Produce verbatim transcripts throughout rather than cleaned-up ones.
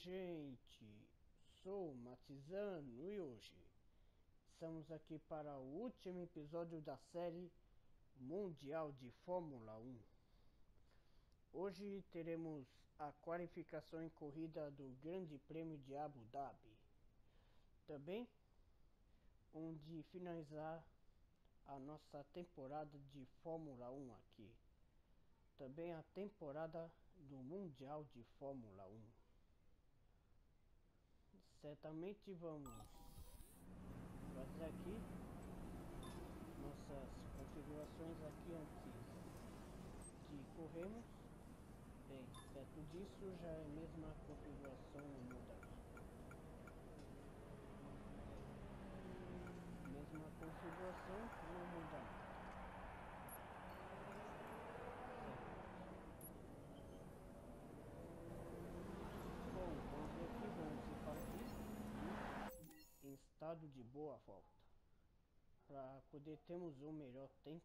gente, sou Matizano e hoje estamos aqui para o último episódio da série Mundial de Fórmula um. Hoje teremos a qualificação em corrida do Grande Prêmio de Abu Dhabi, também onde finalizar a nossa temporada de Fórmula um aqui, também a temporada do Mundial de Fórmula um. Certamente vamos fazer aqui nossas configurações aqui antes de corrermos. Bem, certo disso já é a mesma configuração muda. Mesma configuração não muda nada. Bom, vamos ver aqui, vamos ir para aqui em estado de boa volta, para poder termos um melhor tempo.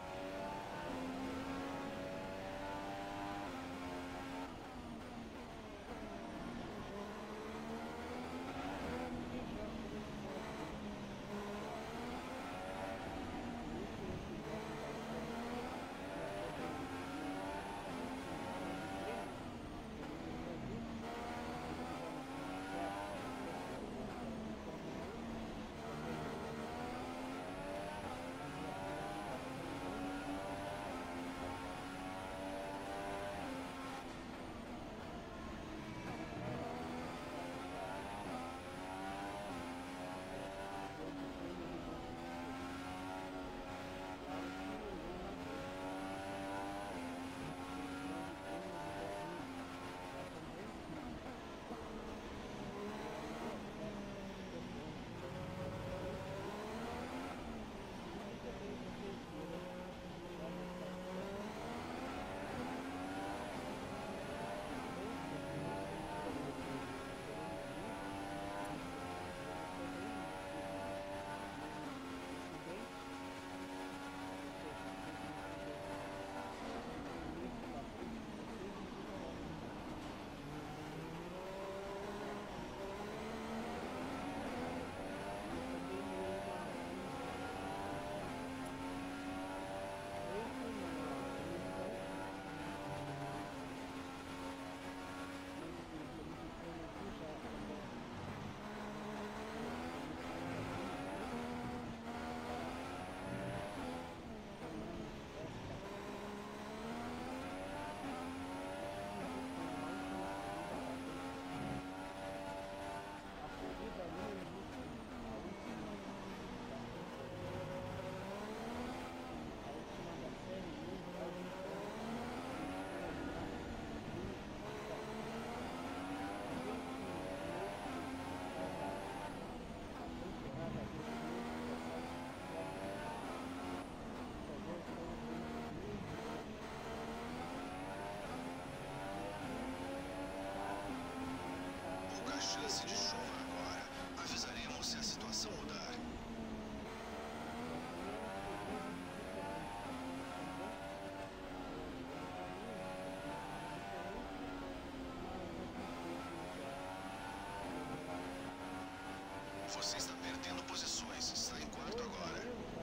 Você está perdendo posições, está em quarto agora.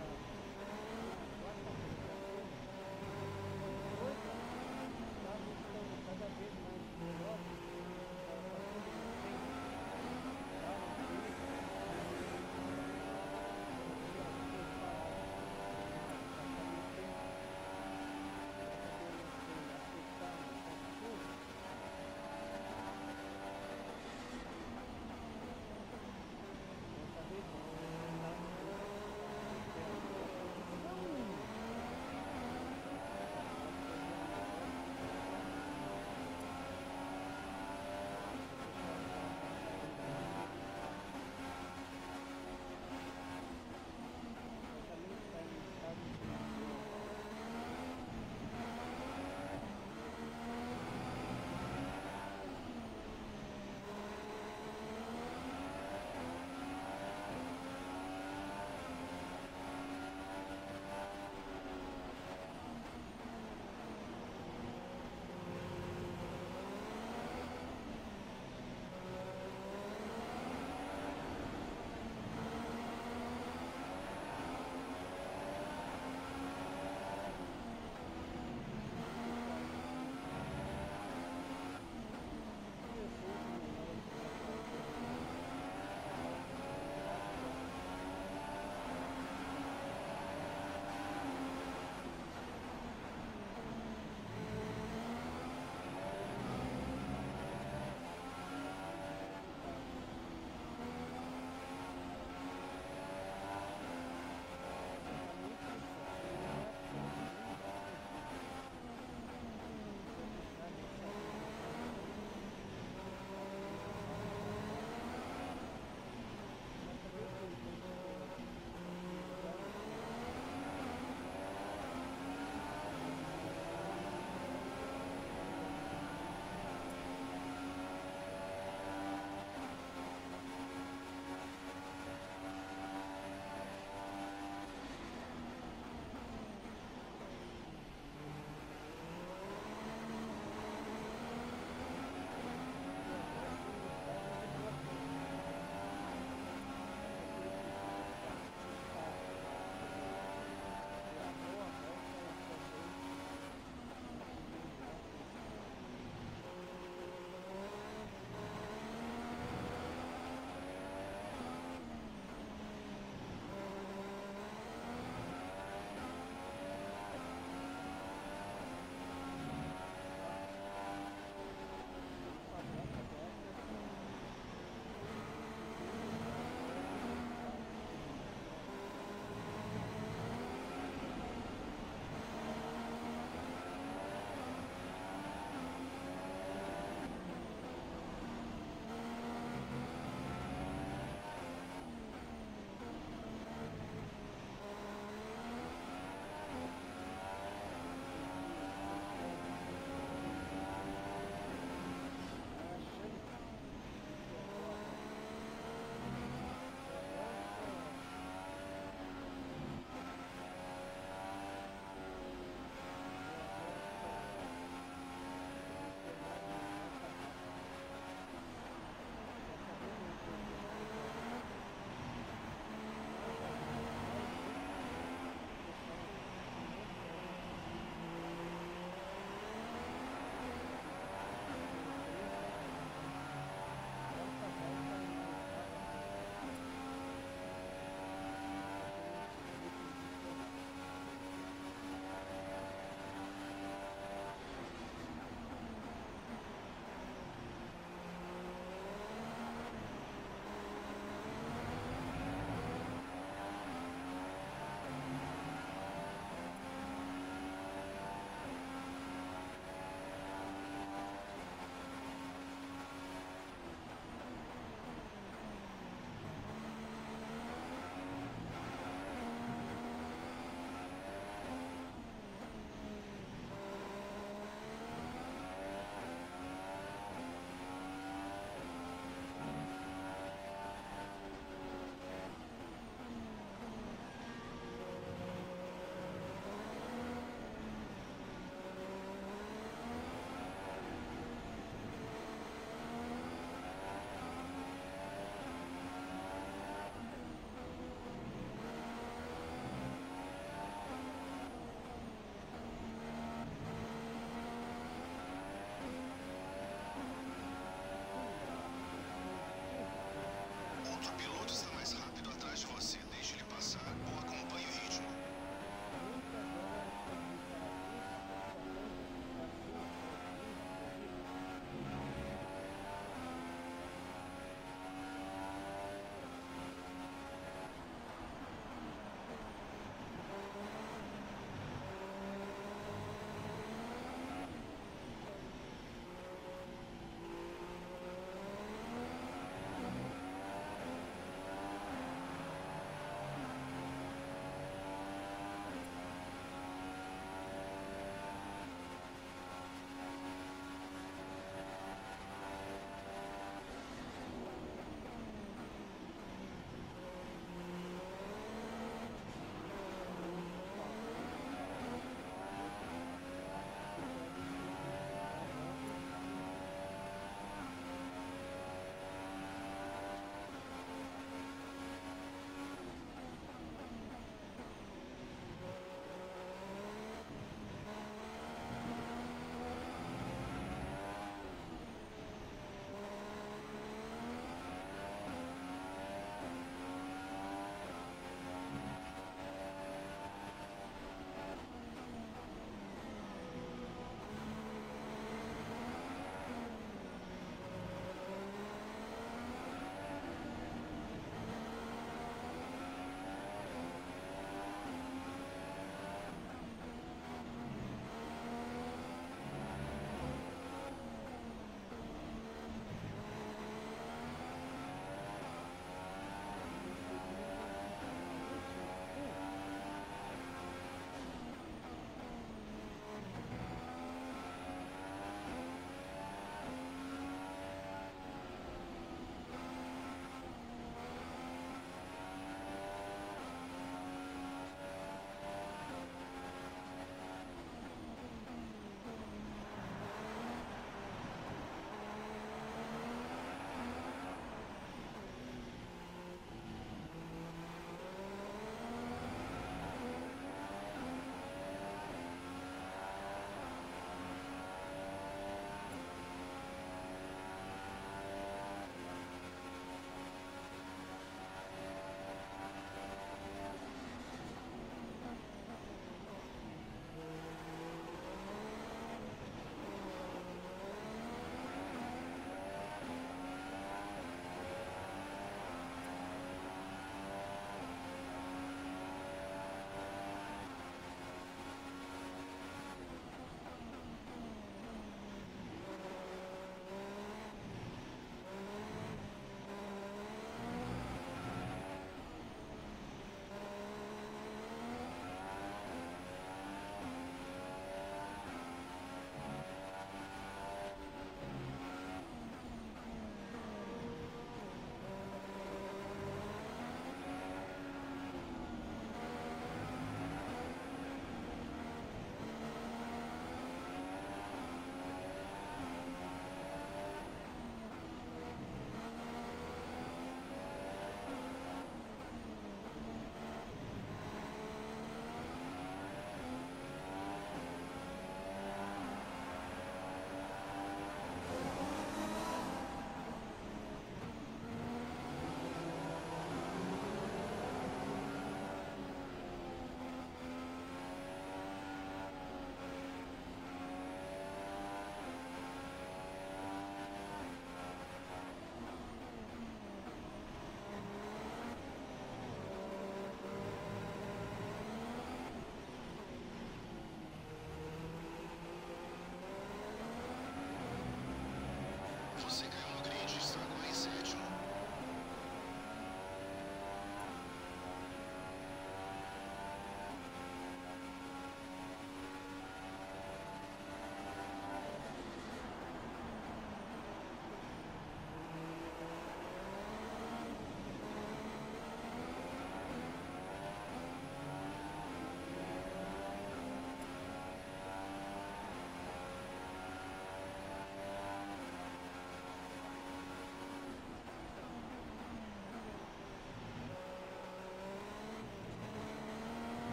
Cada vez mais melhor.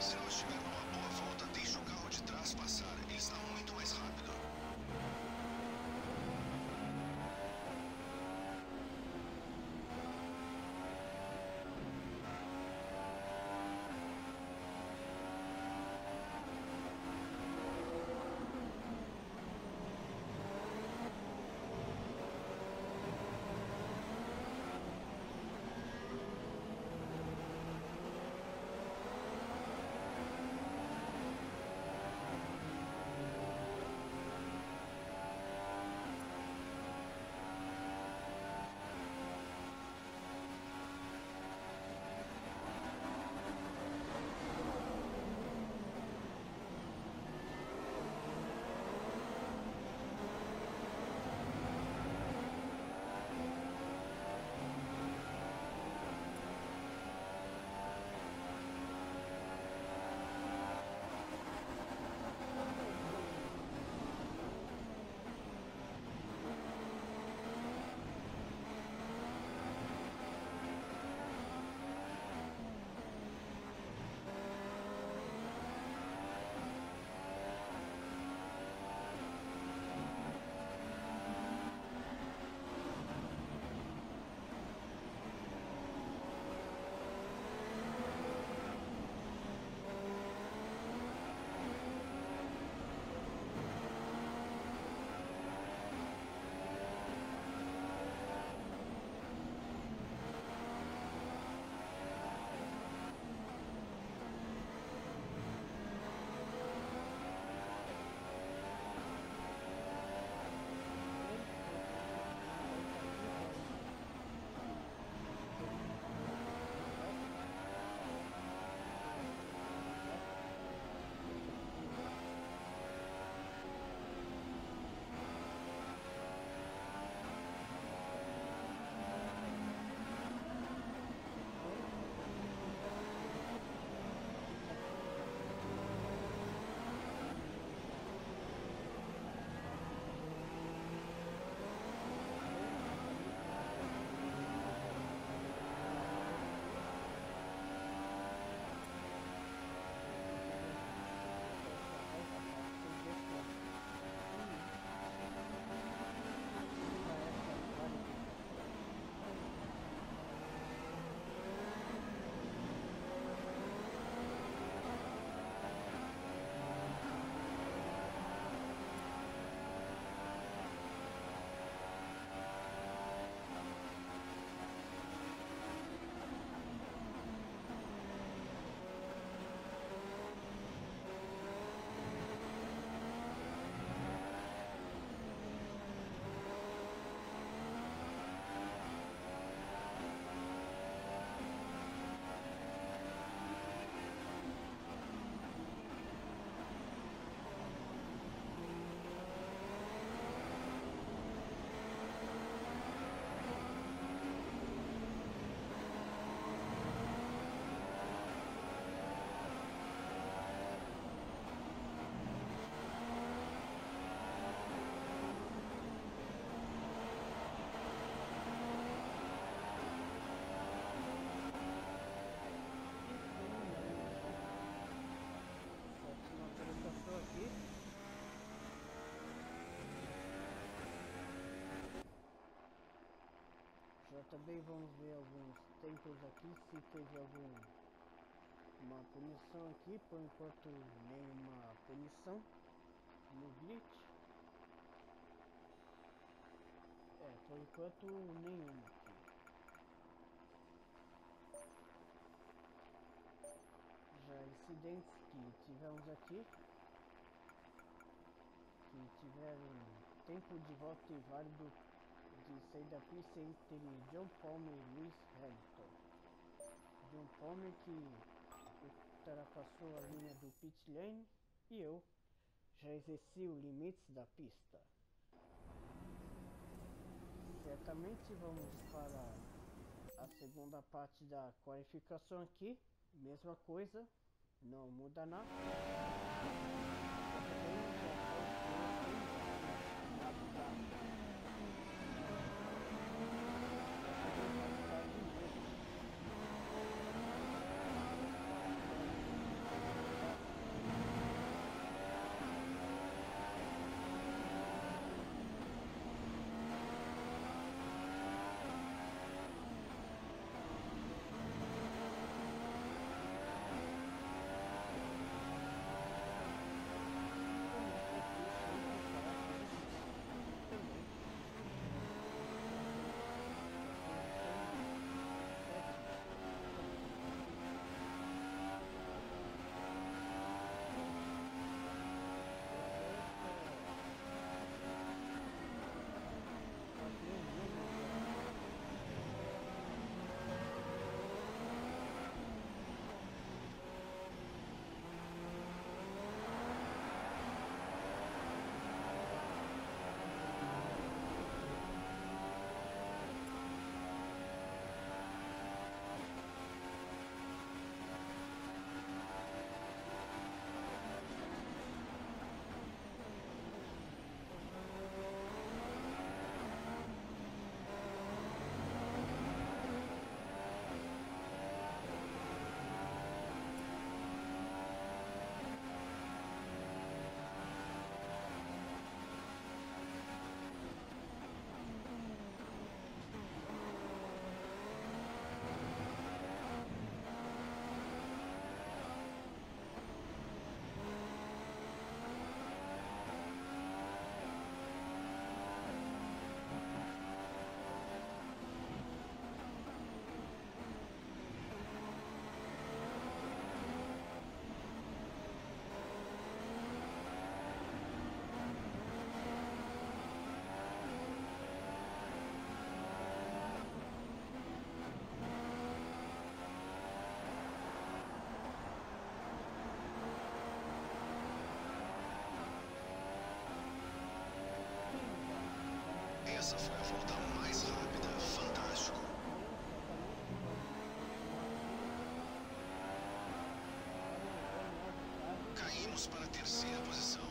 Se não estiver numa boa volta, deixe o carro de trás passar. Ele está muito mais rápido. Também vamos ver alguns tempos aqui, se teve alguma punição aqui. Por enquanto nenhuma punição no glitch. É, por enquanto nenhuma aqui. Já incidentes que tivemos aqui, que tiveram tempo de volta e válido de sair da pista entre John Palmer e Lewis Hamilton. John Palmer que ultrapassou a linha do pit lane e eu já exerci os limites da pista. Certamente vamos para a segunda parte da qualificação aqui, mesma coisa, não muda nada. Vamos para a terceira posição.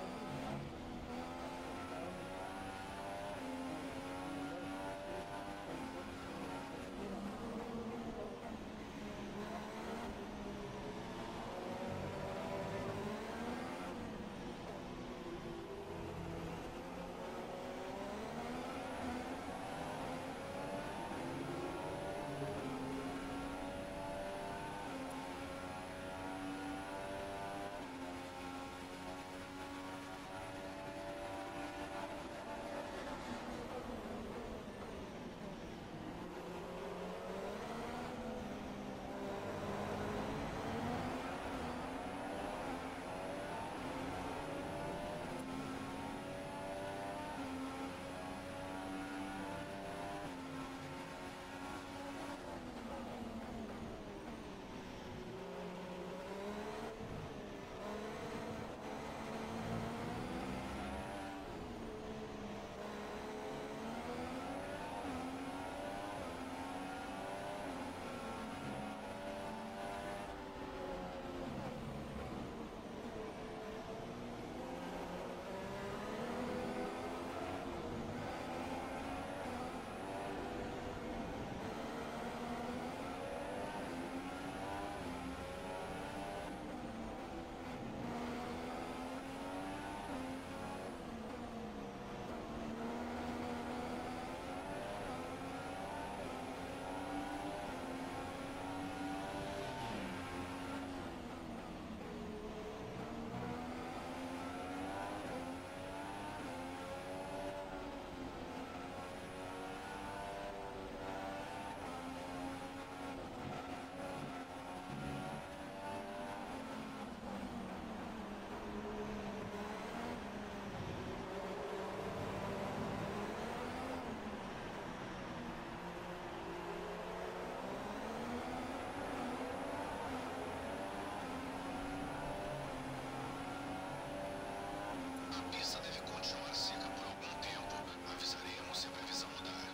A pista deve continuar seca por algum tempo. Avisaremos se a previsão mudar.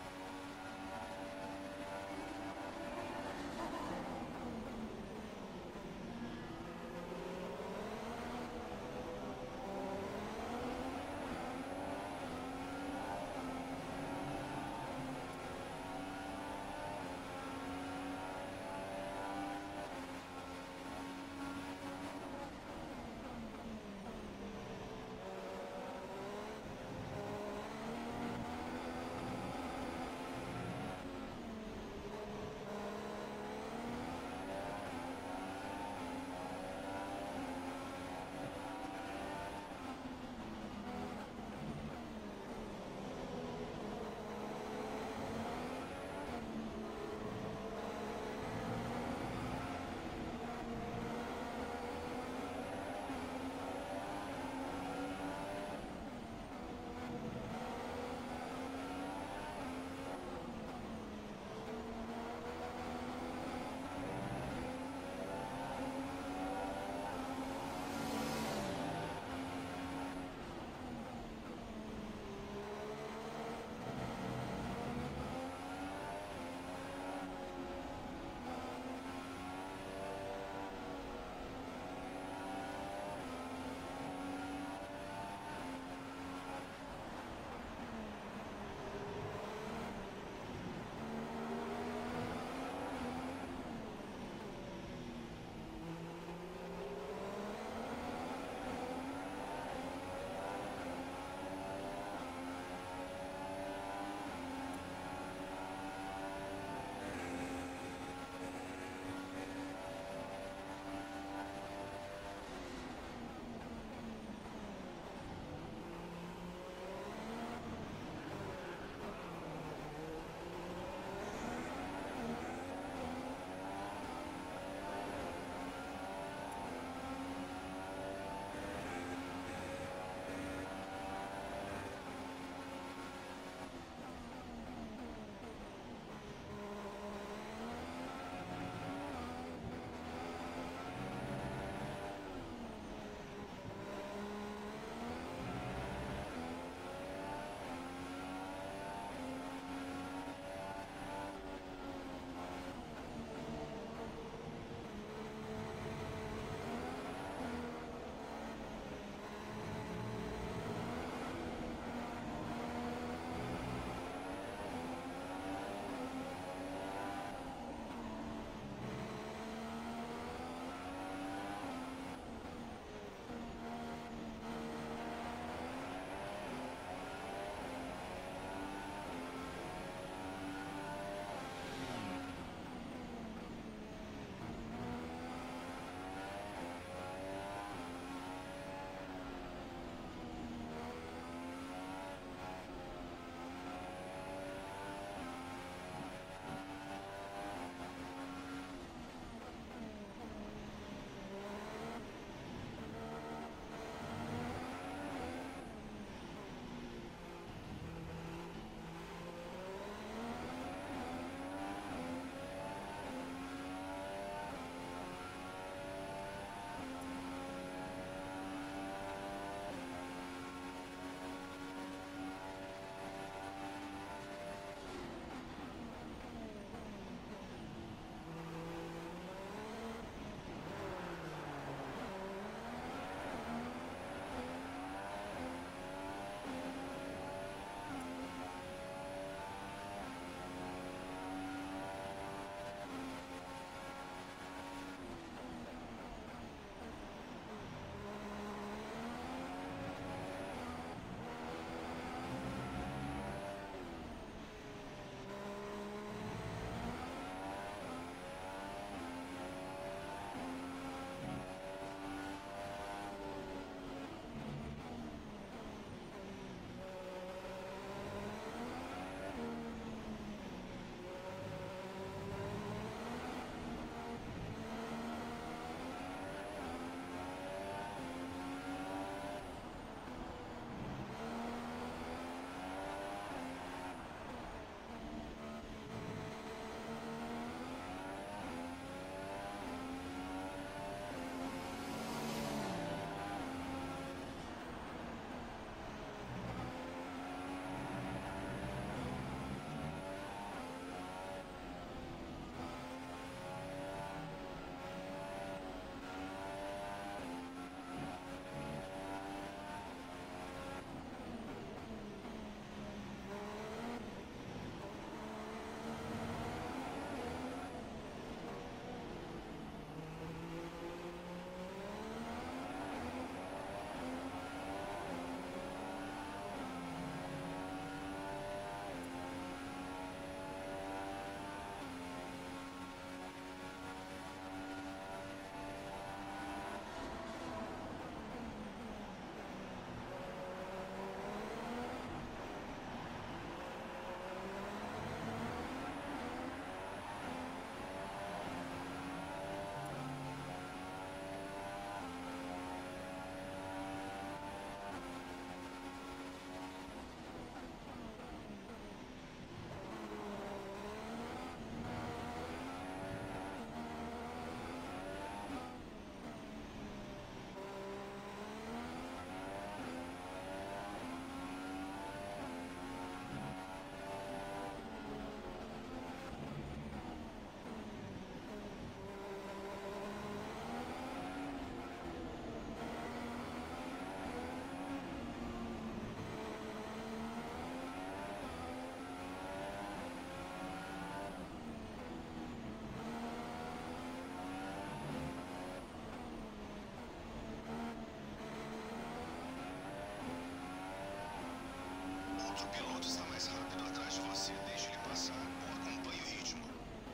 Outro piloto está mais rápido atrás de você. Deixe ele passar ou acompanhe o ritmo.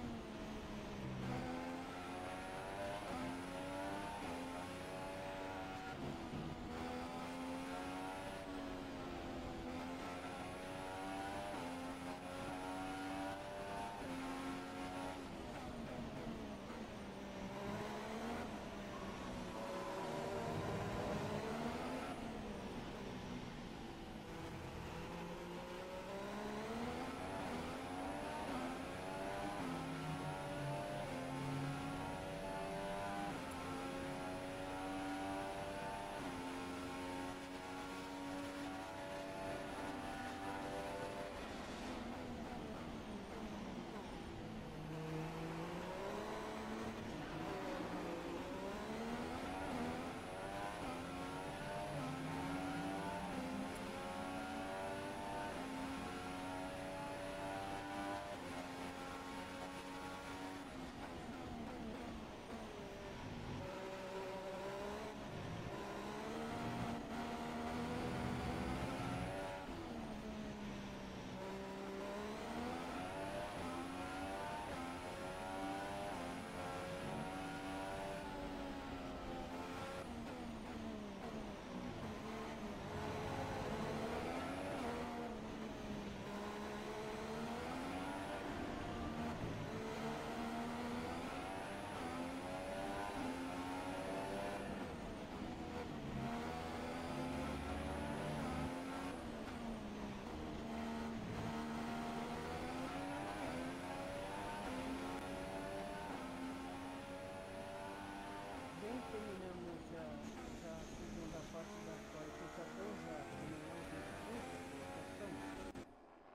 Terminamos já, já a segunda parte da qualificação, já terminamos a colocação.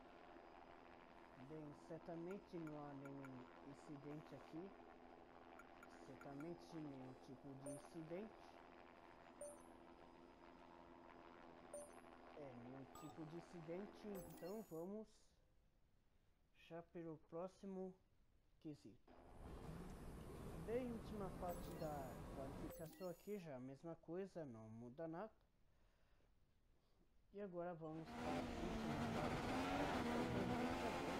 Bem, certamente não há nenhum incidente aqui, certamente nenhum tipo de incidente. É, nenhum tipo de incidente, então vamos já pelo próximo quesito. Bem, última parte da qualificação aqui, já a mesma coisa, não muda nada. E agora vamos para a última parte da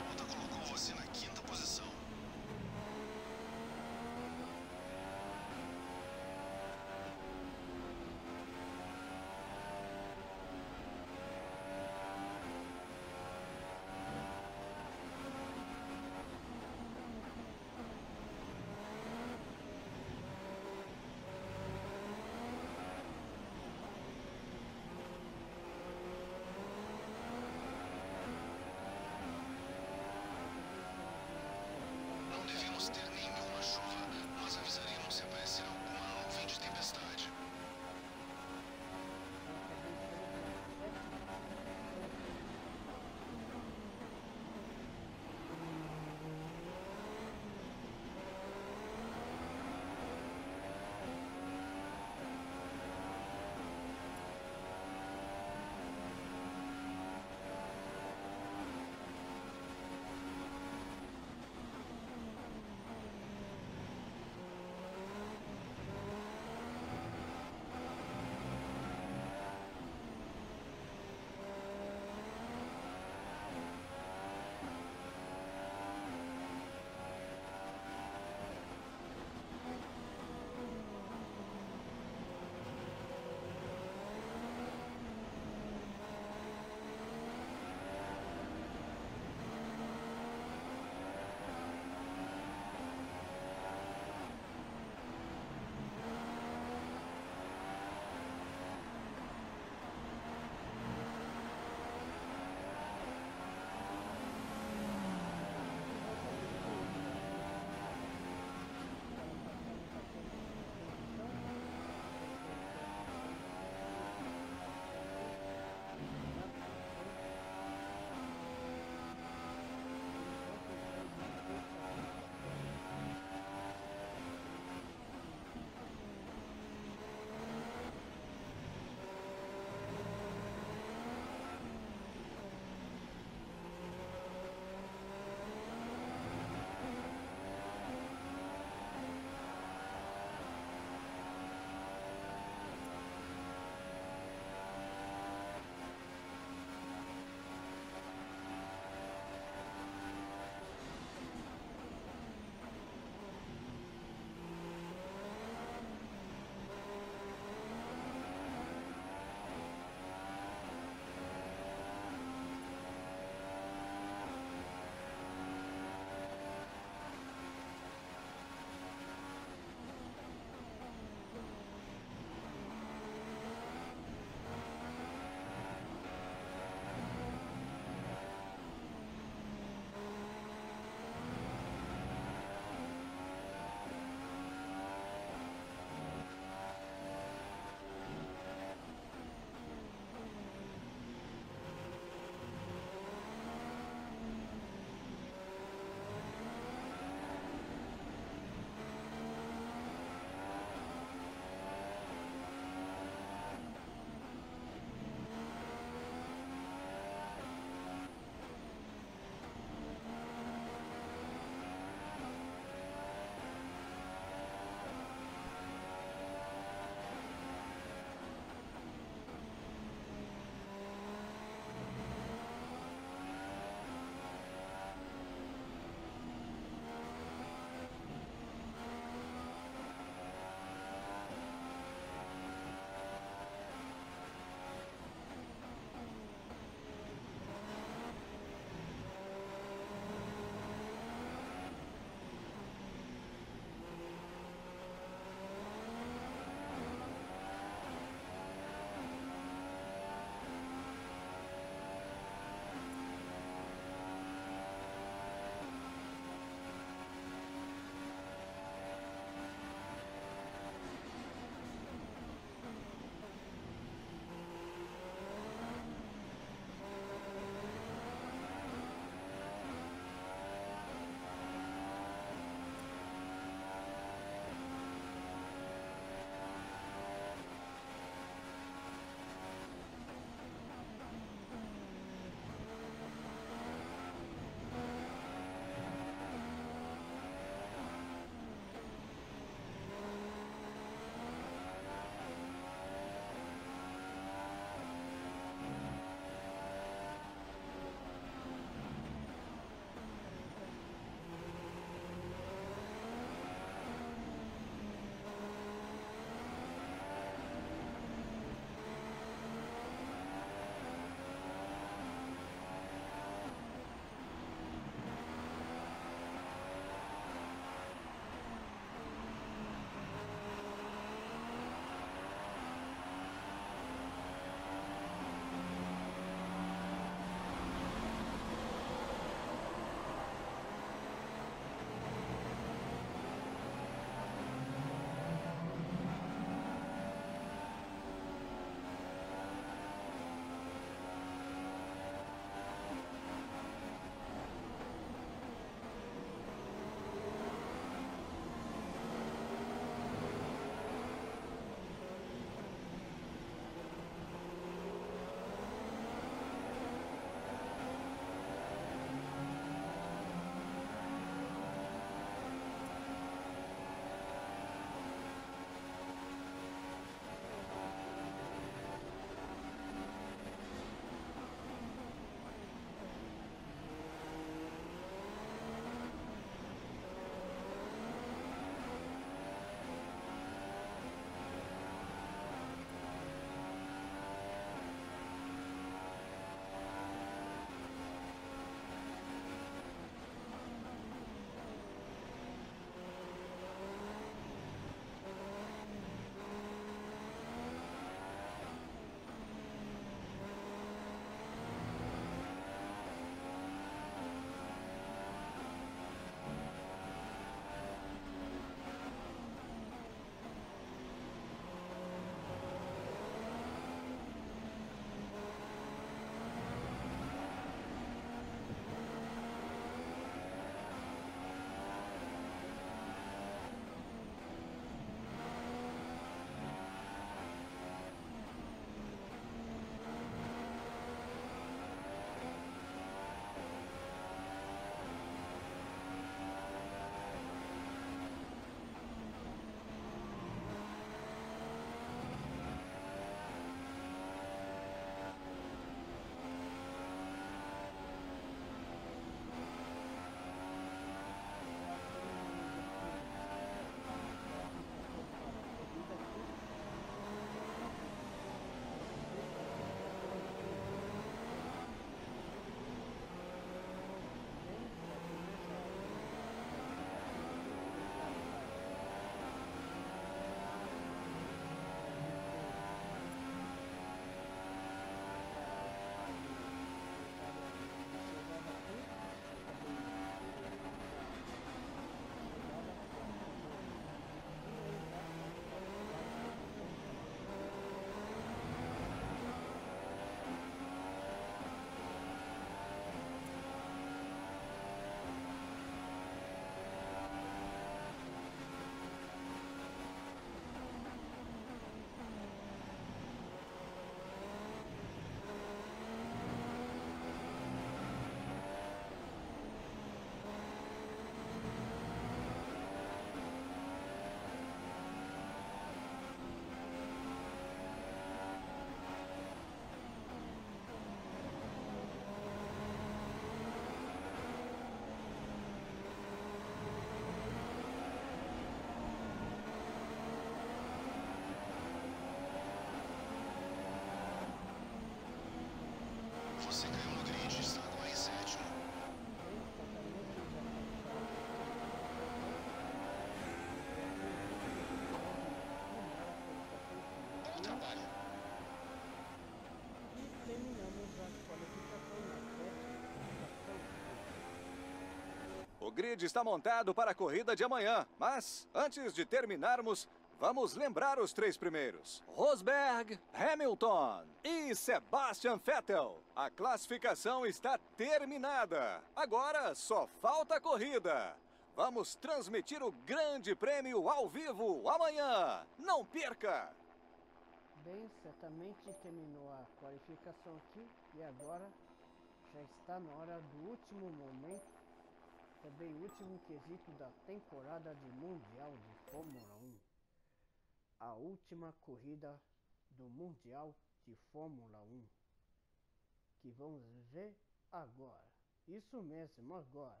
grid está montado para a corrida de amanhã. Mas, antes de terminarmos, vamos lembrar os três primeiros. Rosberg, Hamilton e Sebastian Vettel. A classificação está terminada. Agora só falta a corrida. Vamos transmitir o Grande Prêmio ao vivo amanhã. Não perca! Bem, certamente terminou a qualificação aqui e agora já está na hora do último momento, também o último quesito da temporada de Mundial de Fórmula um. A última corrida do Mundial de Fórmula um, que vamos ver agora. Isso mesmo, agora.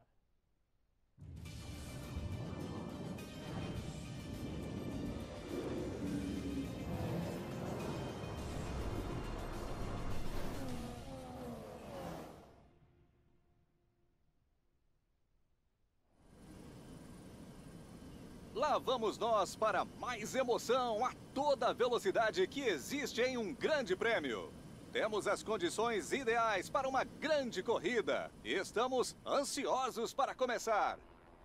Lá vamos nós para mais emoção a toda velocidade que existe em um grande prêmio. Temos as condições ideais para uma grande corrida e estamos ansiosos para começar.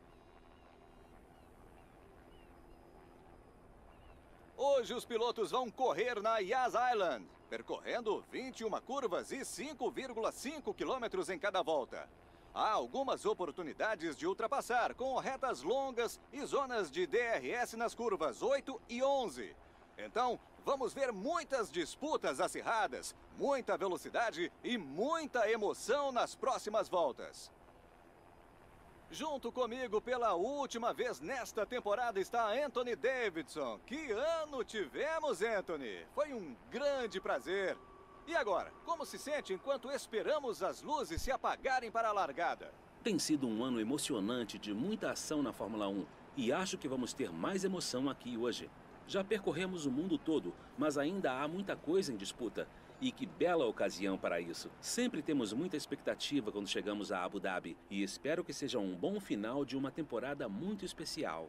Hoje os pilotos vão correr na Yas Island, percorrendo vinte e uma curvas e cinco vírgula cinco quilômetros em cada volta. Há algumas oportunidades de ultrapassar com retas longas e zonas de D R S nas curvas oito e onze. Então, vamos ver muitas disputas acirradas, muita velocidade e muita emoção nas próximas voltas. Junto comigo pela última vez nesta temporada está Anthony Davidson. Que ano tivemos, Anthony? Foi um grande prazer. E agora, como se sente enquanto esperamos as luzes se apagarem para a largada? Tem sido um ano emocionante de muita ação na Fórmula um e acho que vamos ter mais emoção aqui hoje. Já percorremos o mundo todo, mas ainda há muita coisa em disputa. E que bela ocasião para isso. Sempre temos muita expectativa quando chegamos a Abu Dhabi e espero que seja um bom final de uma temporada muito especial.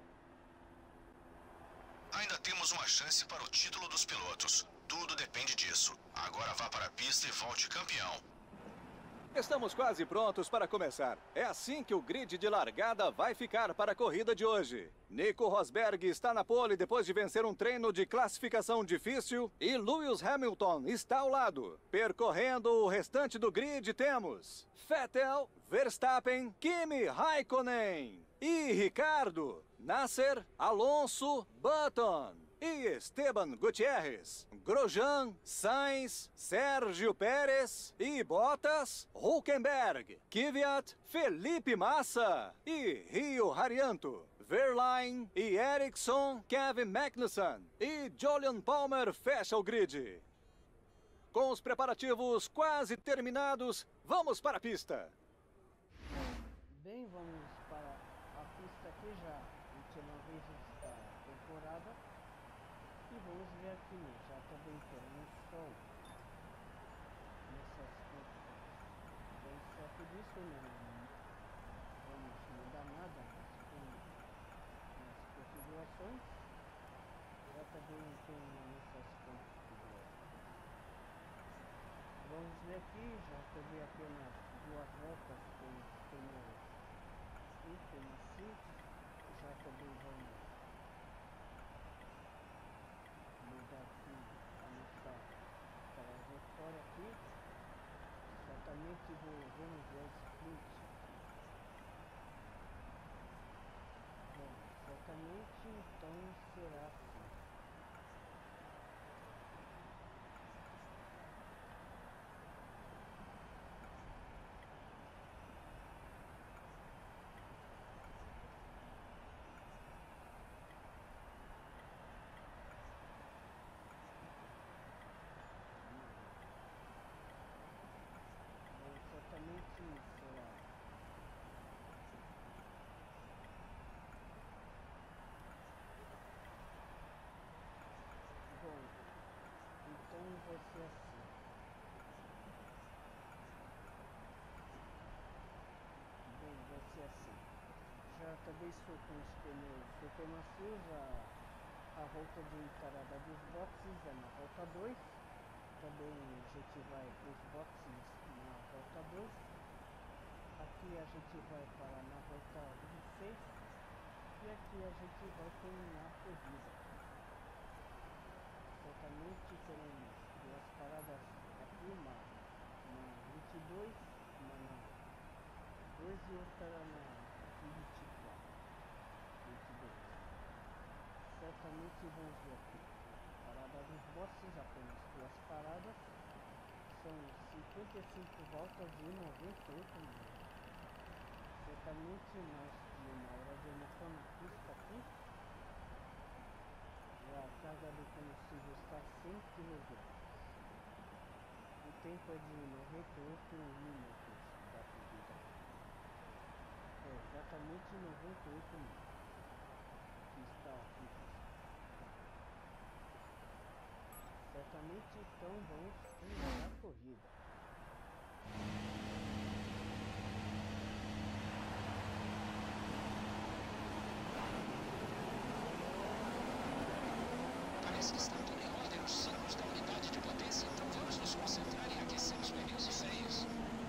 Ainda temos uma chance para o título dos pilotos. Tudo depende disso. Agora vá para a pista e volte campeão. Estamos quase prontos para começar. É assim que o grid de largada vai ficar para a corrida de hoje. Nico Rosberg está na pole depois de vencer um treino de classificação difícil e Lewis Hamilton está ao lado. Percorrendo o restante do grid temos Vettel, Verstappen, Kimi Raikkonen e Ricardo, Nasser, Alonso, Button e Esteban Gutierrez, Grosjean, Sainz, Sérgio Pérez e Bottas, Hülkenberg, Kvyat, Felipe Massa e Rio Haryanto, Verlaine e Ericsson, Kevin Magnussen e Jolyon Palmer fecha o grid. Com os preparativos quase terminados, vamos para a pista. Bem, vamos para a pista aqui já, última vez da temporada. E vamos ver aqui, já também temos sol nessas condições. Bem, só que disso não vamos mudar nada nas, nas configurações. Já também tem nessas configurações. Vamos ver aqui, já também apenas duas voltas com os pneus cinco macios. Já também vamos mudar aqui a nossa trajetória aqui. Exatamente vou, vamos ver o split. Bom, exatamente então será assim. Exatamente será. Bom, então vai ser assim. Bem, vai ser assim. Já também estou com os pneus super macios. A, a volta de entrada dos boxes é na volta dois. Também a gente vai para os boxes na volta dois. Aqui aqui a gente vai parar na volta vinte e seis e aqui a gente vai terminar a corrida. Certamente teremos duas paradas aqui, uma na vinte e dois, uma na dois e outra na vinte e quatro, vinte e dois. Certamente vamos ver aqui. Parada dos bosses, apenas duas paradas. São cinquenta e cinco voltas e noventa e oito minutos. Certamente mais de uma hora de emoção na pista aqui. E a carga do combustível está a cem quilogramas. O tempo é de noventa e oito minutos da corrida. É exatamente noventa e oito minutos que está aqui. Certamente então vamos terminar a corrida. Parece que está tudo em ordem nos símbolos da unidade de potência, então vamos nos concentrar em aquecer os pneus e freios.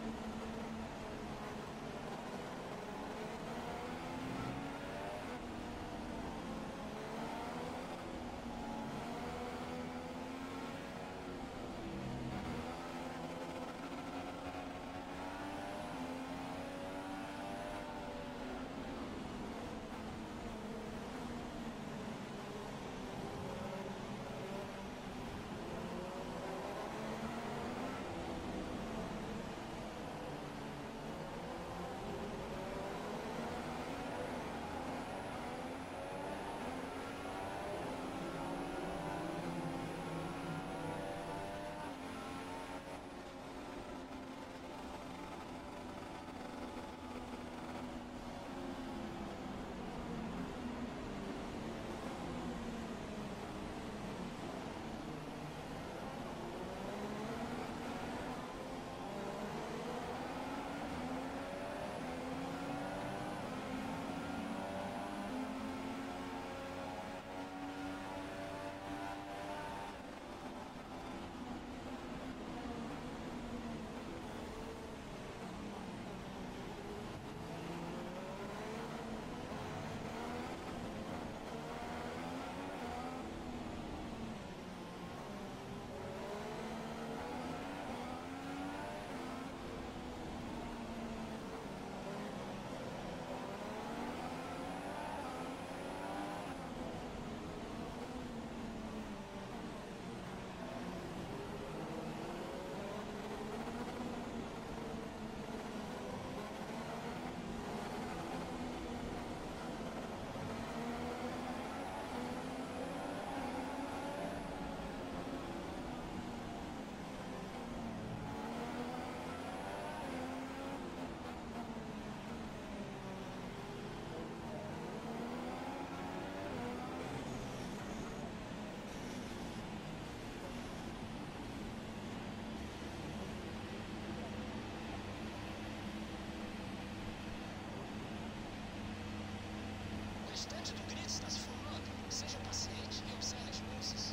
O restante do grid está se formando. Seja paciente e observe as luzes.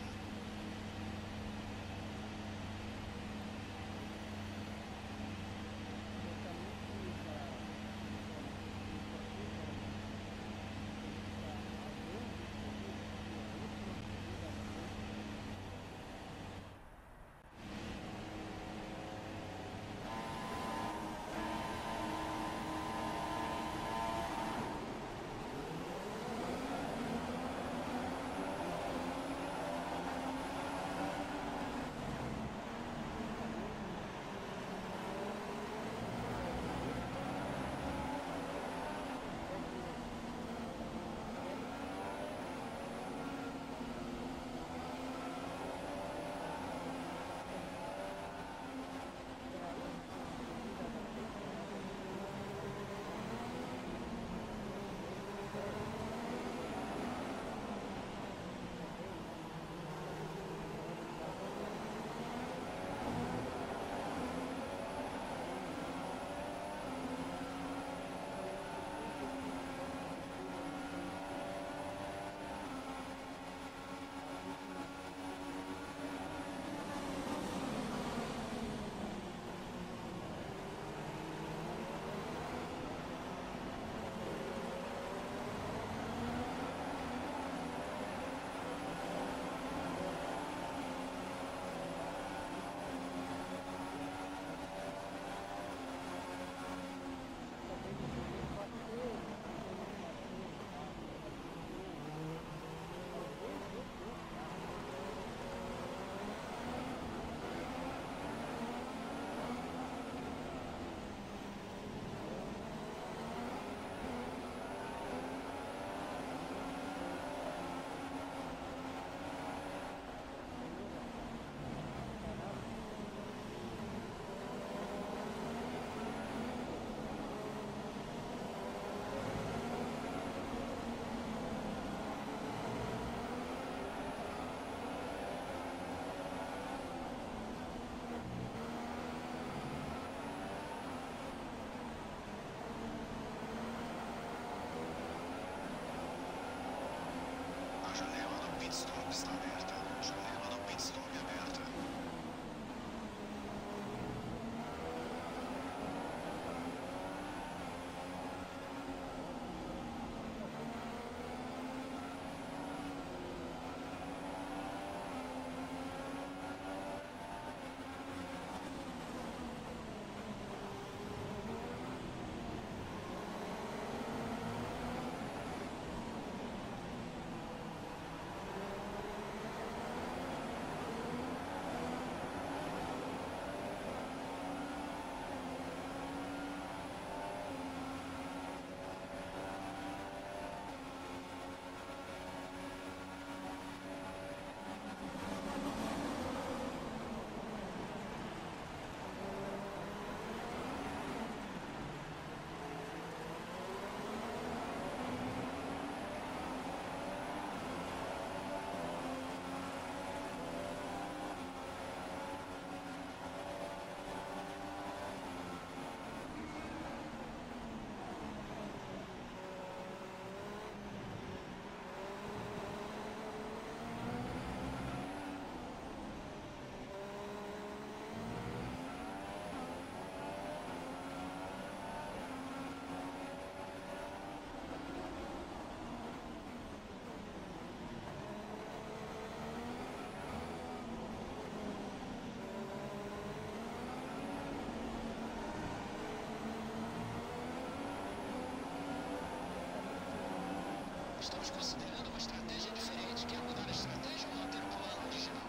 Estamos considerando uma estratégia diferente. Quer mudar a estratégia ou manter o plano original?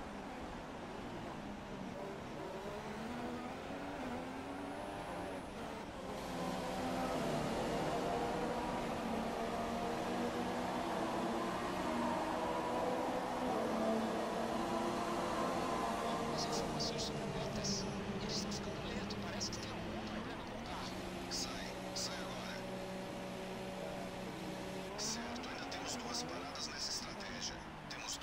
As informações sobre o Bottas, eles estão ficando lento. Parece que tem algum problema com o carro. Sai, sai agora. Certo, ainda temos duas paradas nessa estratégia. Temos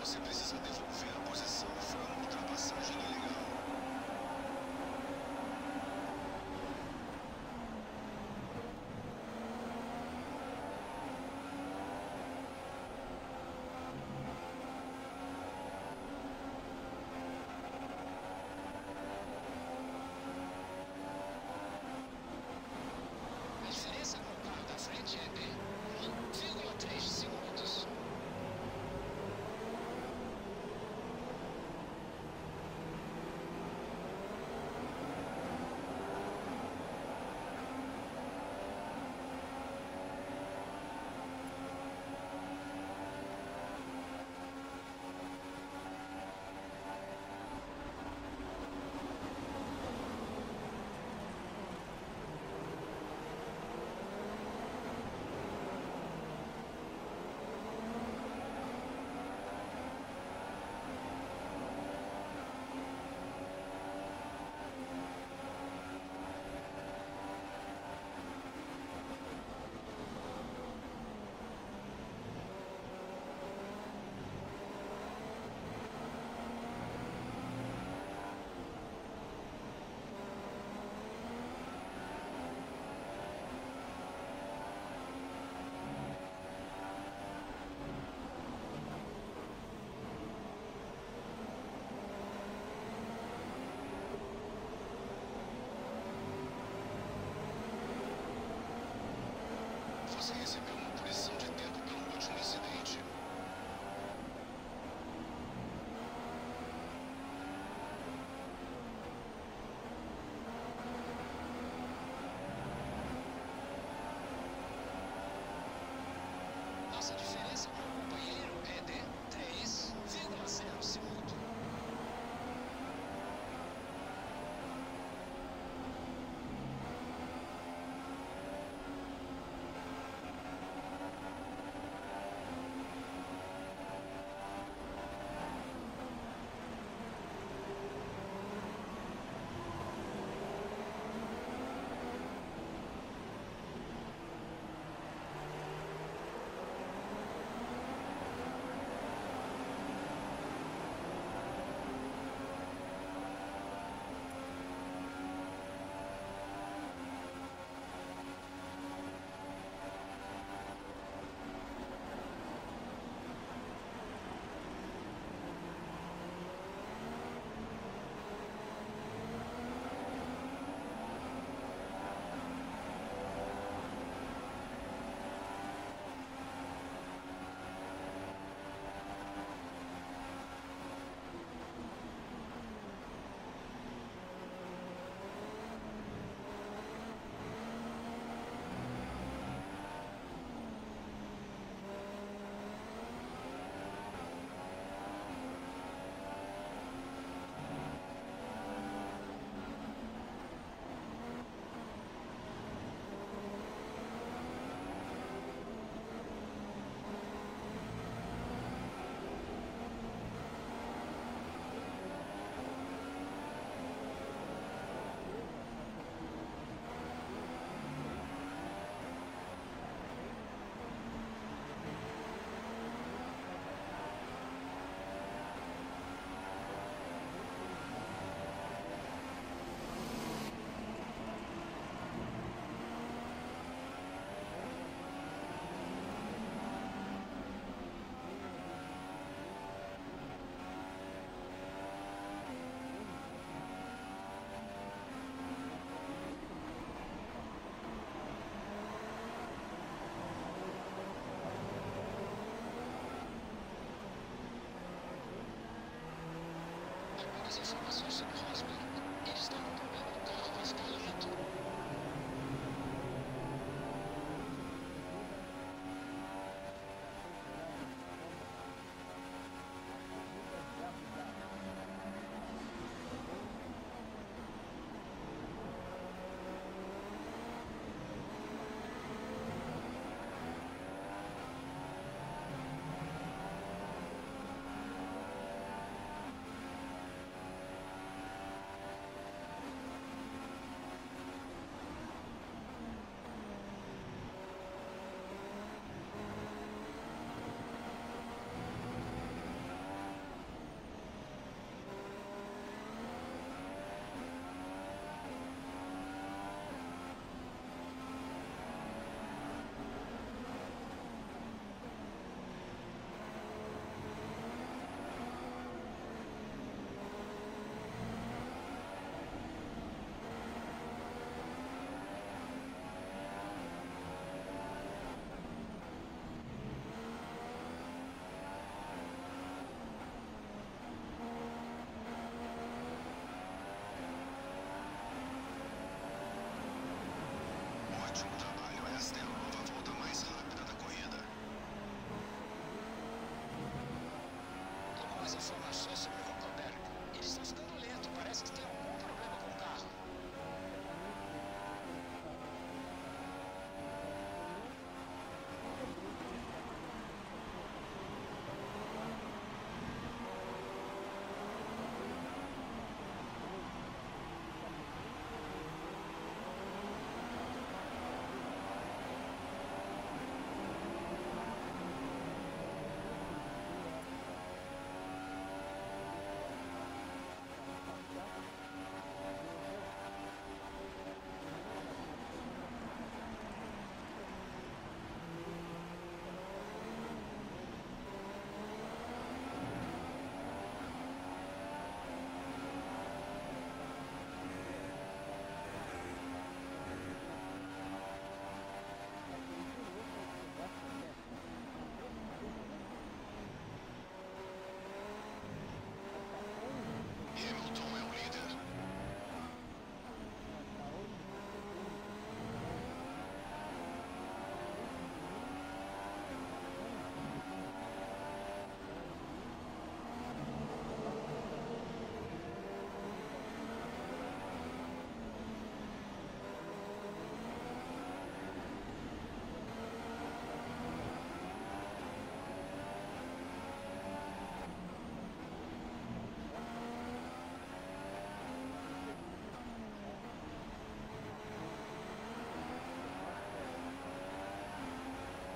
Você precisa devolver a posição. Foi uma ultrapassagem ilegal. A diferença com o carro da frente é de um vírgula três segundos. Você recebeu uma punição de tempo pelo último incidente. Nossa diferença com o companheiro é de três vírgula zero segundos. Algumas informações sobre Rosberg. Ele está com problema no carro, vai ficar lento.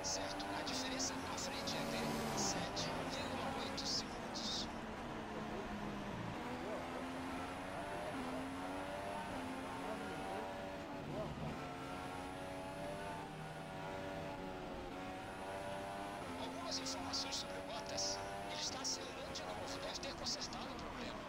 Certo, a diferença na frente é de sete vírgula oito segundos. Algumas informações sobre o Bottas. Ele está acelerando de novo, deve ter consertado o problema.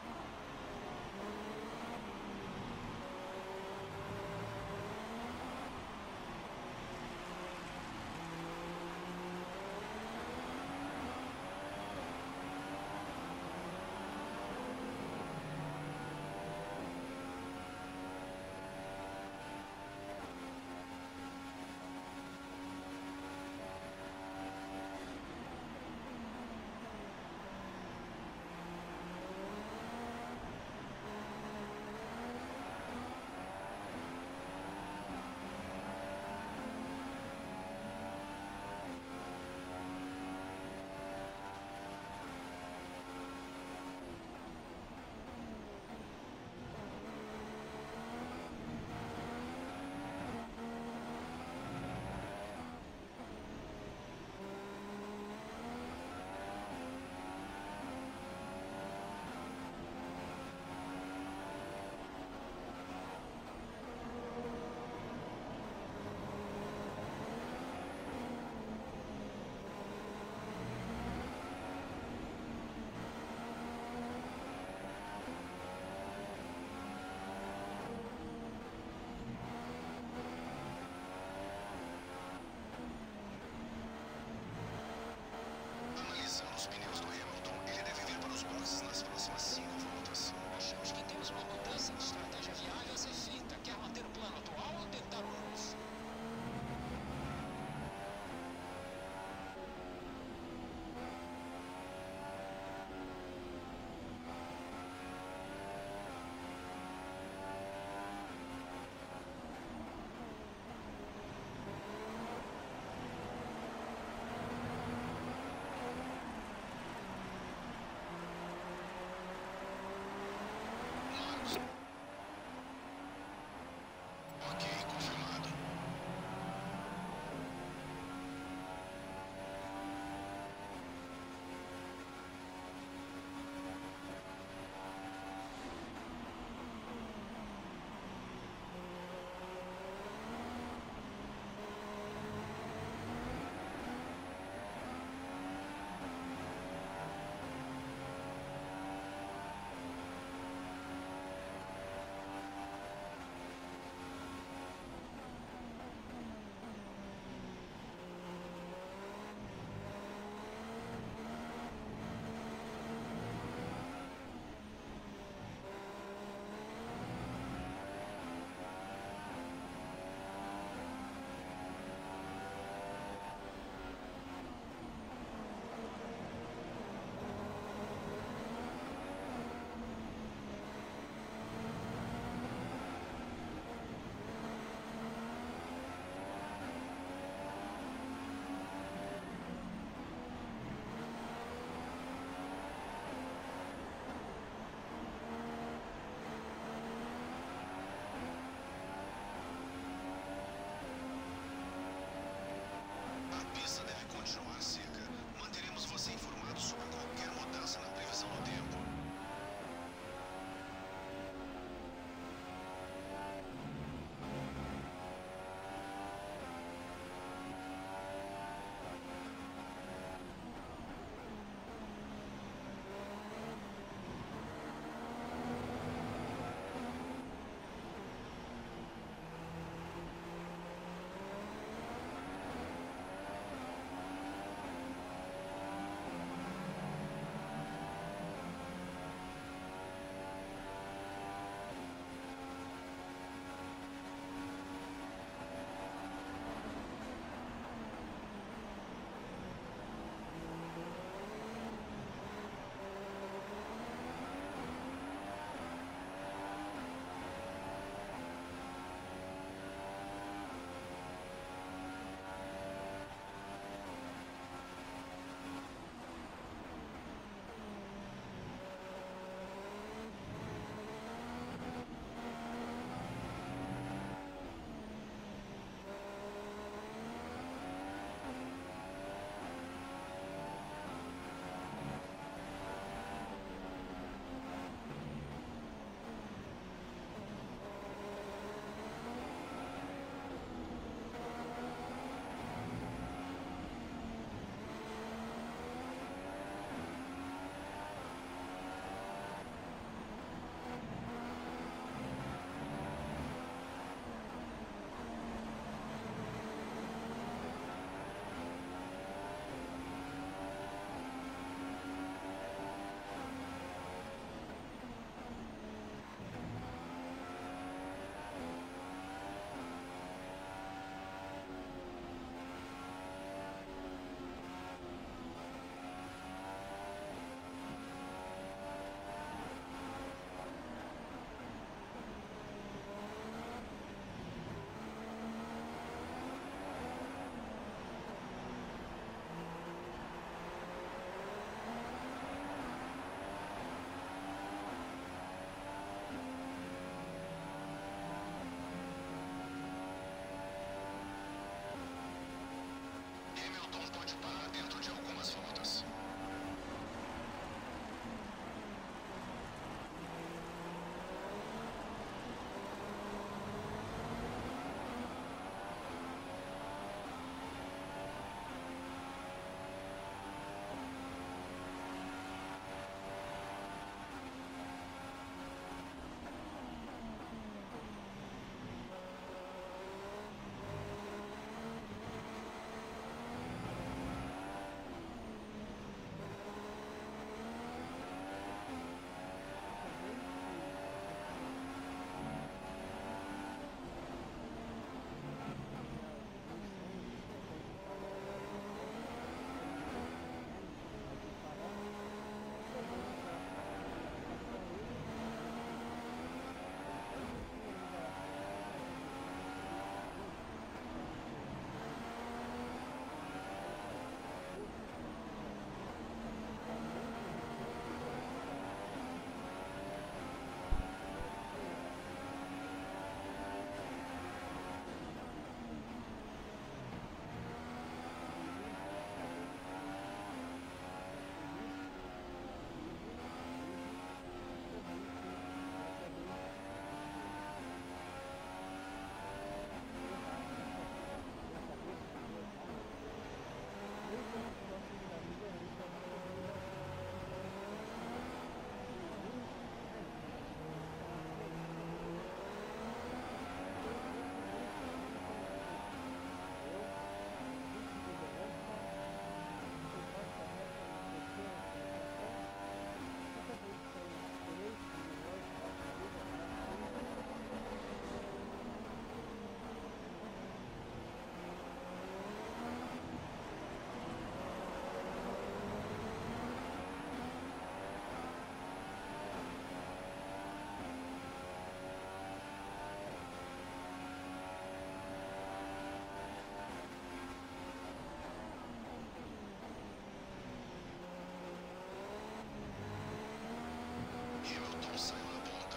saiu na ponta.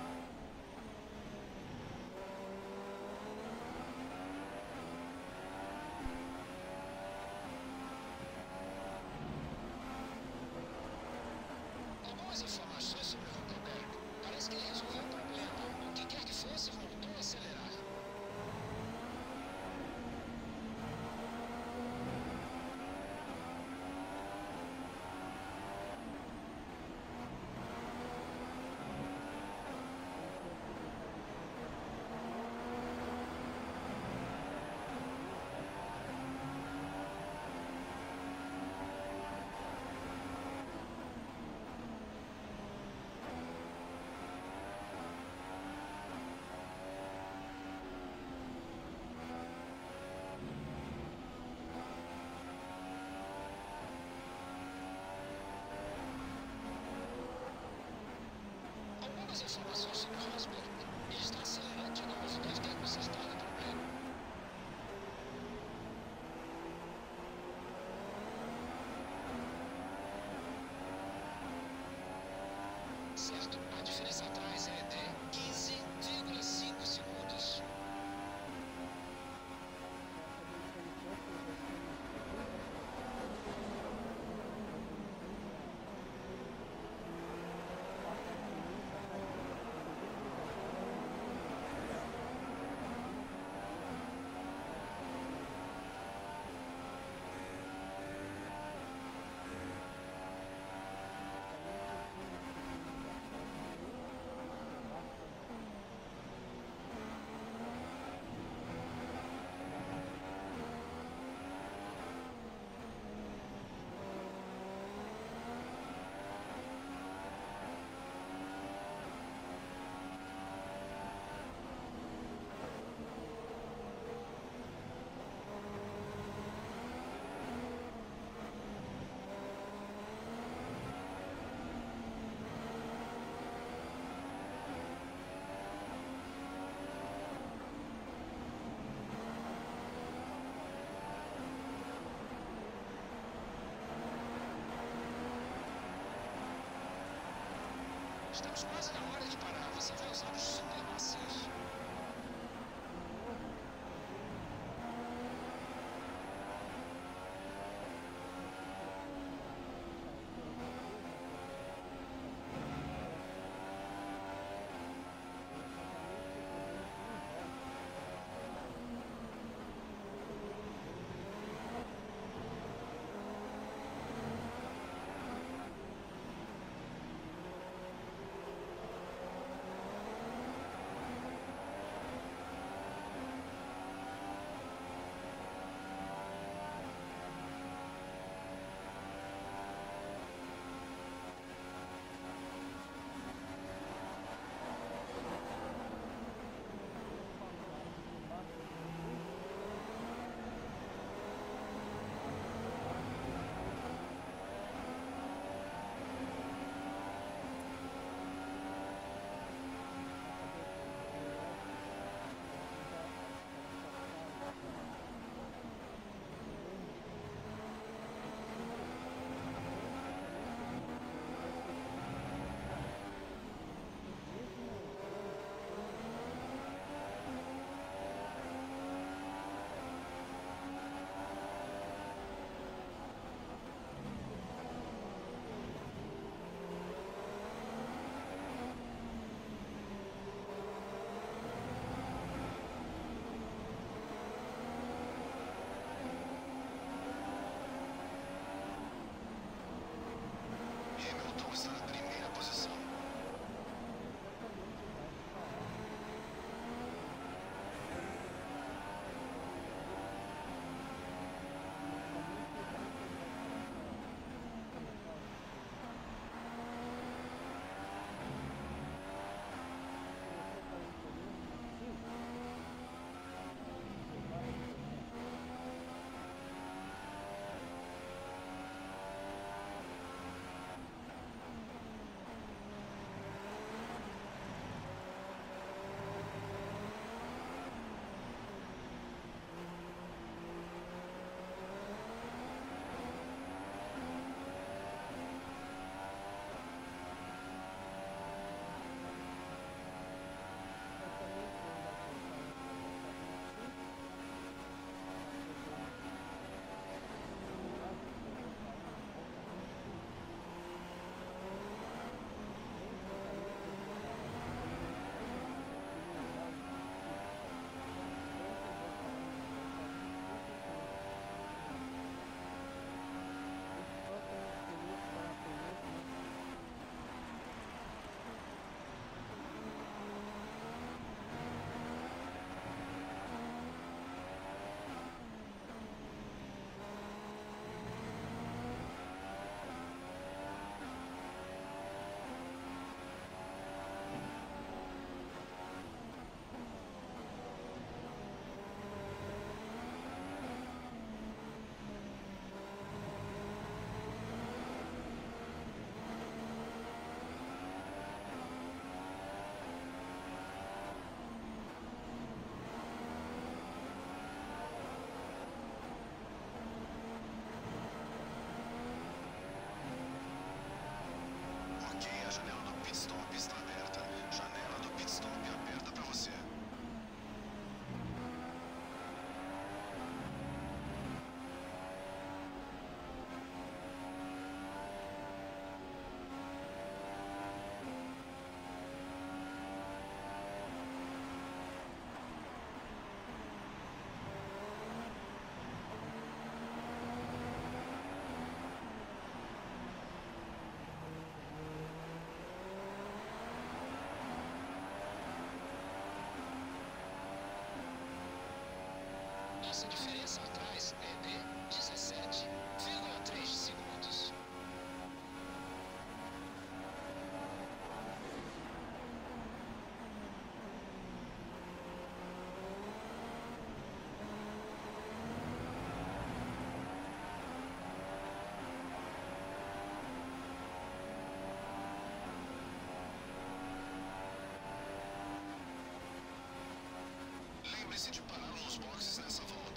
Algumas informações sobre o Huckelberg. Parece que ele resolveu o problema. O que quer que fosse, voltou a acelerar. Algumas informações sobre Rosberg. Ele está acelerando de novo. Deve ter consertado o problema. Certo, a diferença atrás é de quinze vírgula cinco segundos. Estamos quase na hora de parar. Você vai usar os super macios. Nossa diferença atrás é de dezessete vírgula três segundos. Lembre-se de parar nos boxes nessa volta.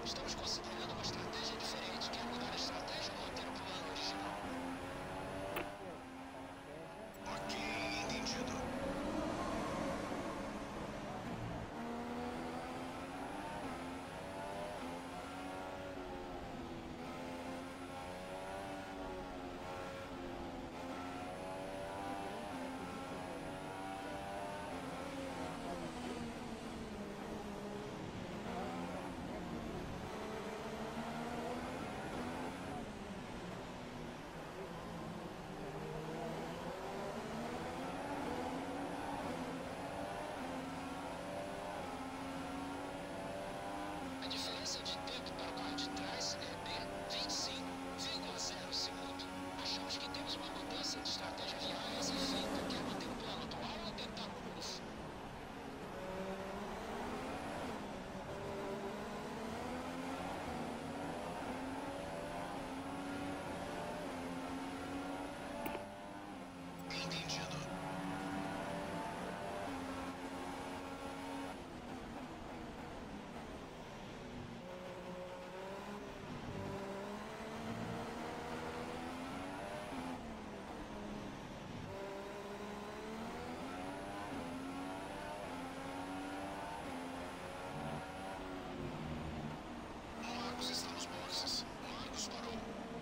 Estamos considerando uma estratégia diferente. Quer mudar a estratégia ou manter o plano original? Ok, entendido. A diferença de tempo para o carro de trás é de vinte e cinco vírgula zero segundo. Achamos que temos uma mudança de estratégia viária a ser feita. Quer manter o plano atual ou tentar um novo? Entendido. Marcos está nos boxes. Marcos parou.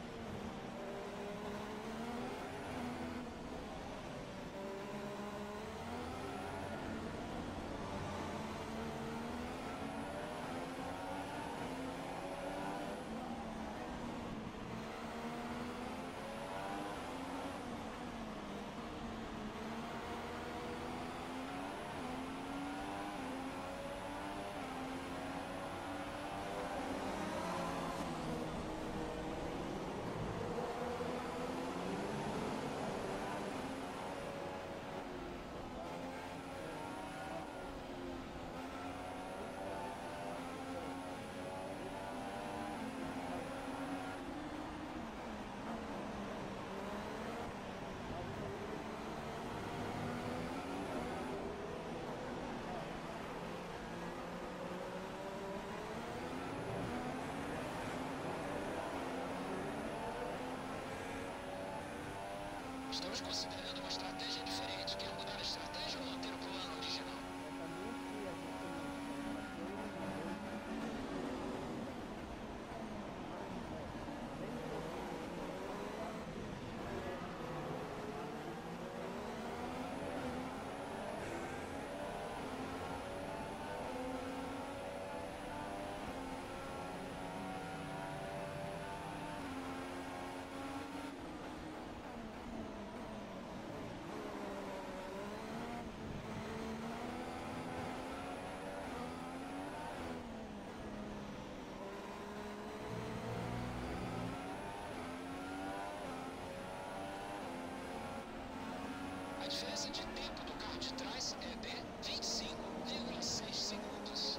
Estamos considerando uma estratégia diferente. Quer mudar a estratégia ou manter o plano original? A diferença de tempo do carro de trás é de vinte e cinco vírgula seis segundos.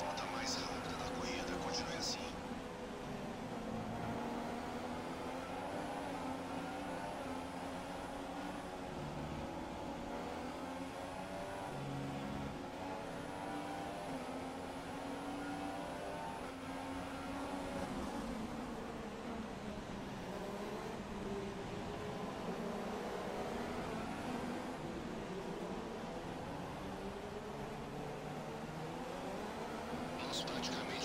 volta mais rápida da corrida. Continue assim. Nós praticamente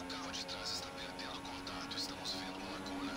O carro de trás está perdendo contato. Estamos vendo uma lacuna.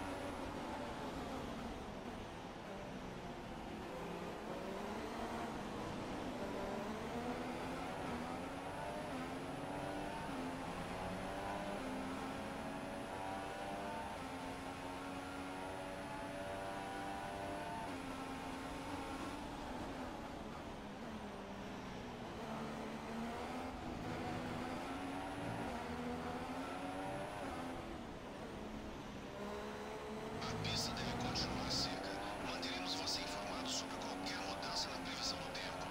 A pista deve continuar seca. Manteremos você informado sobre qualquer mudança na previsão do tempo.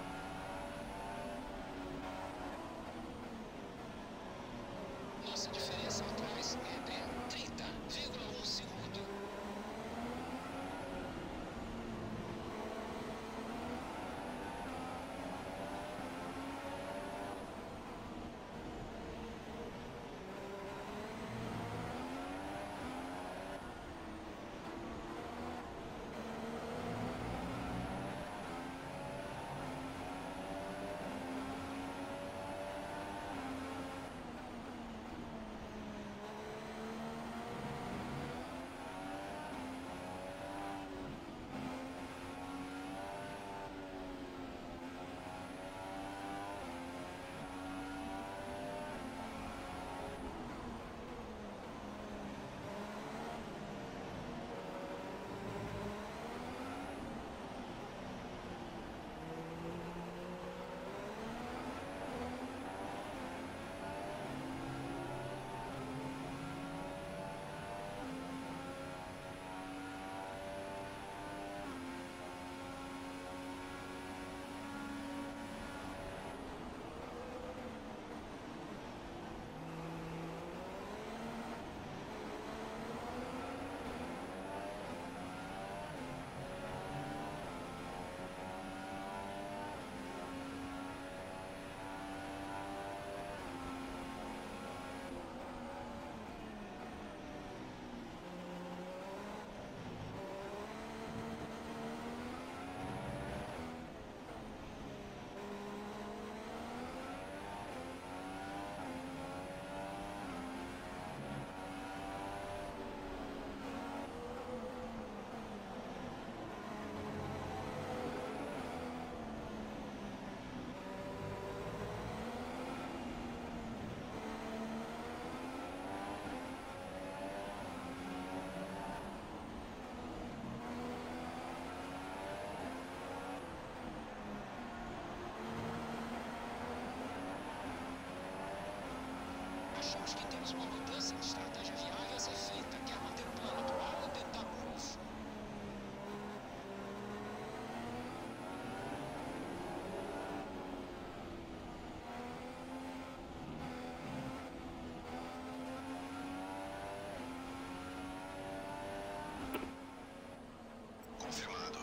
Nossa diferença atrás é de trinta vírgula um segundo. Achamos que temos uma mudança de estratégia viável a ser feita. Quer manter o plano atual ou tentar um novo? Confirmado.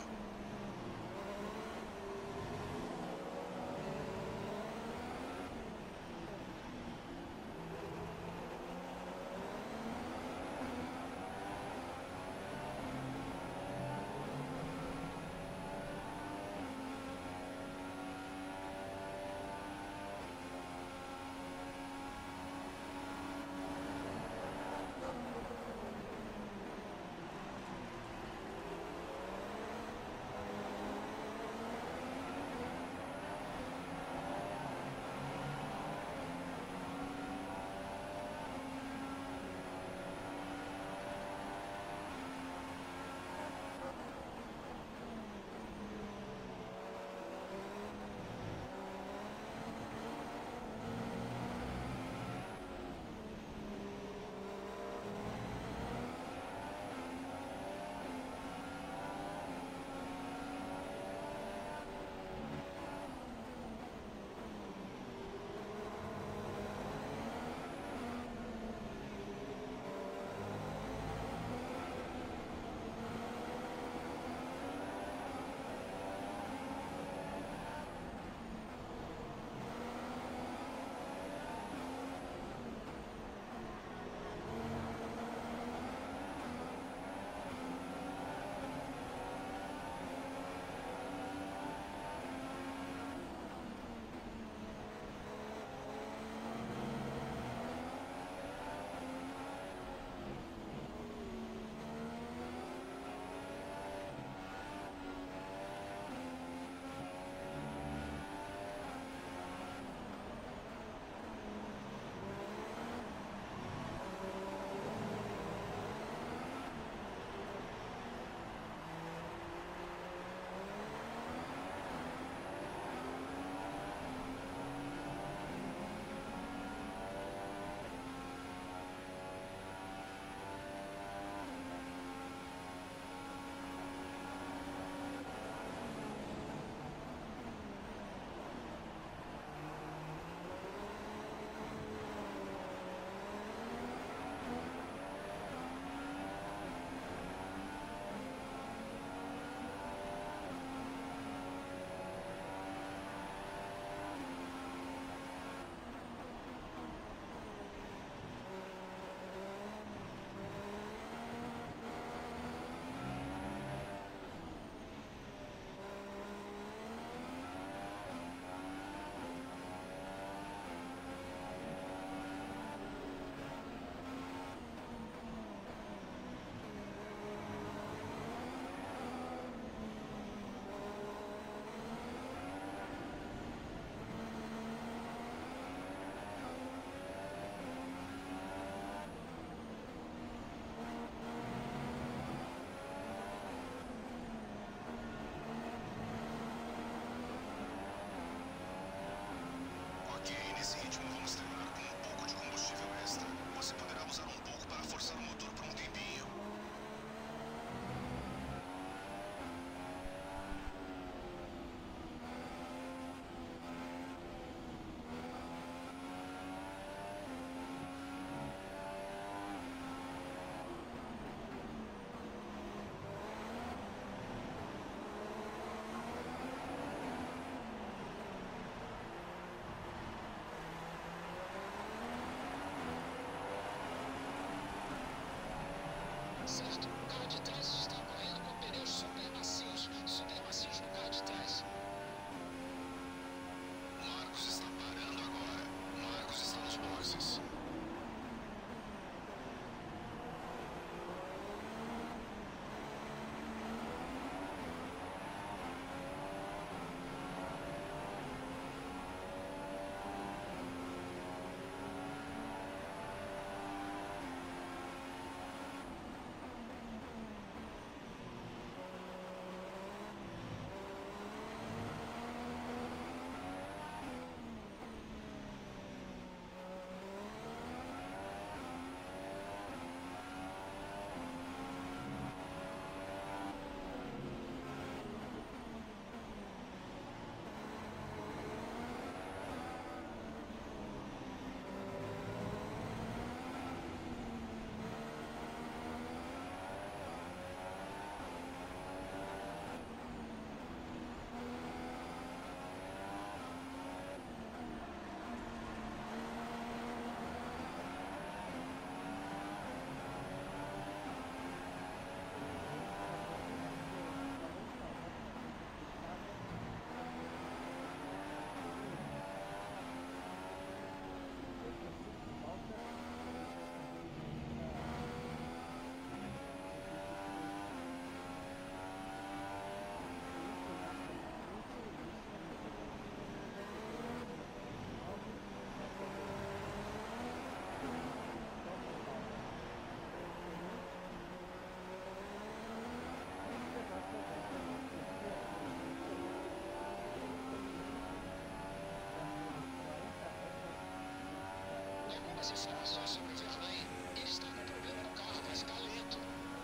As informações sobre o Verlaine. Ele está com problema no carro, vai ficar lento.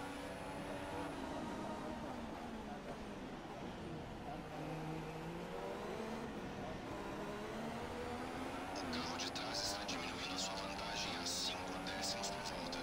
O carro de trás está diminuindo a sua vantagem a cinco décimos por volta.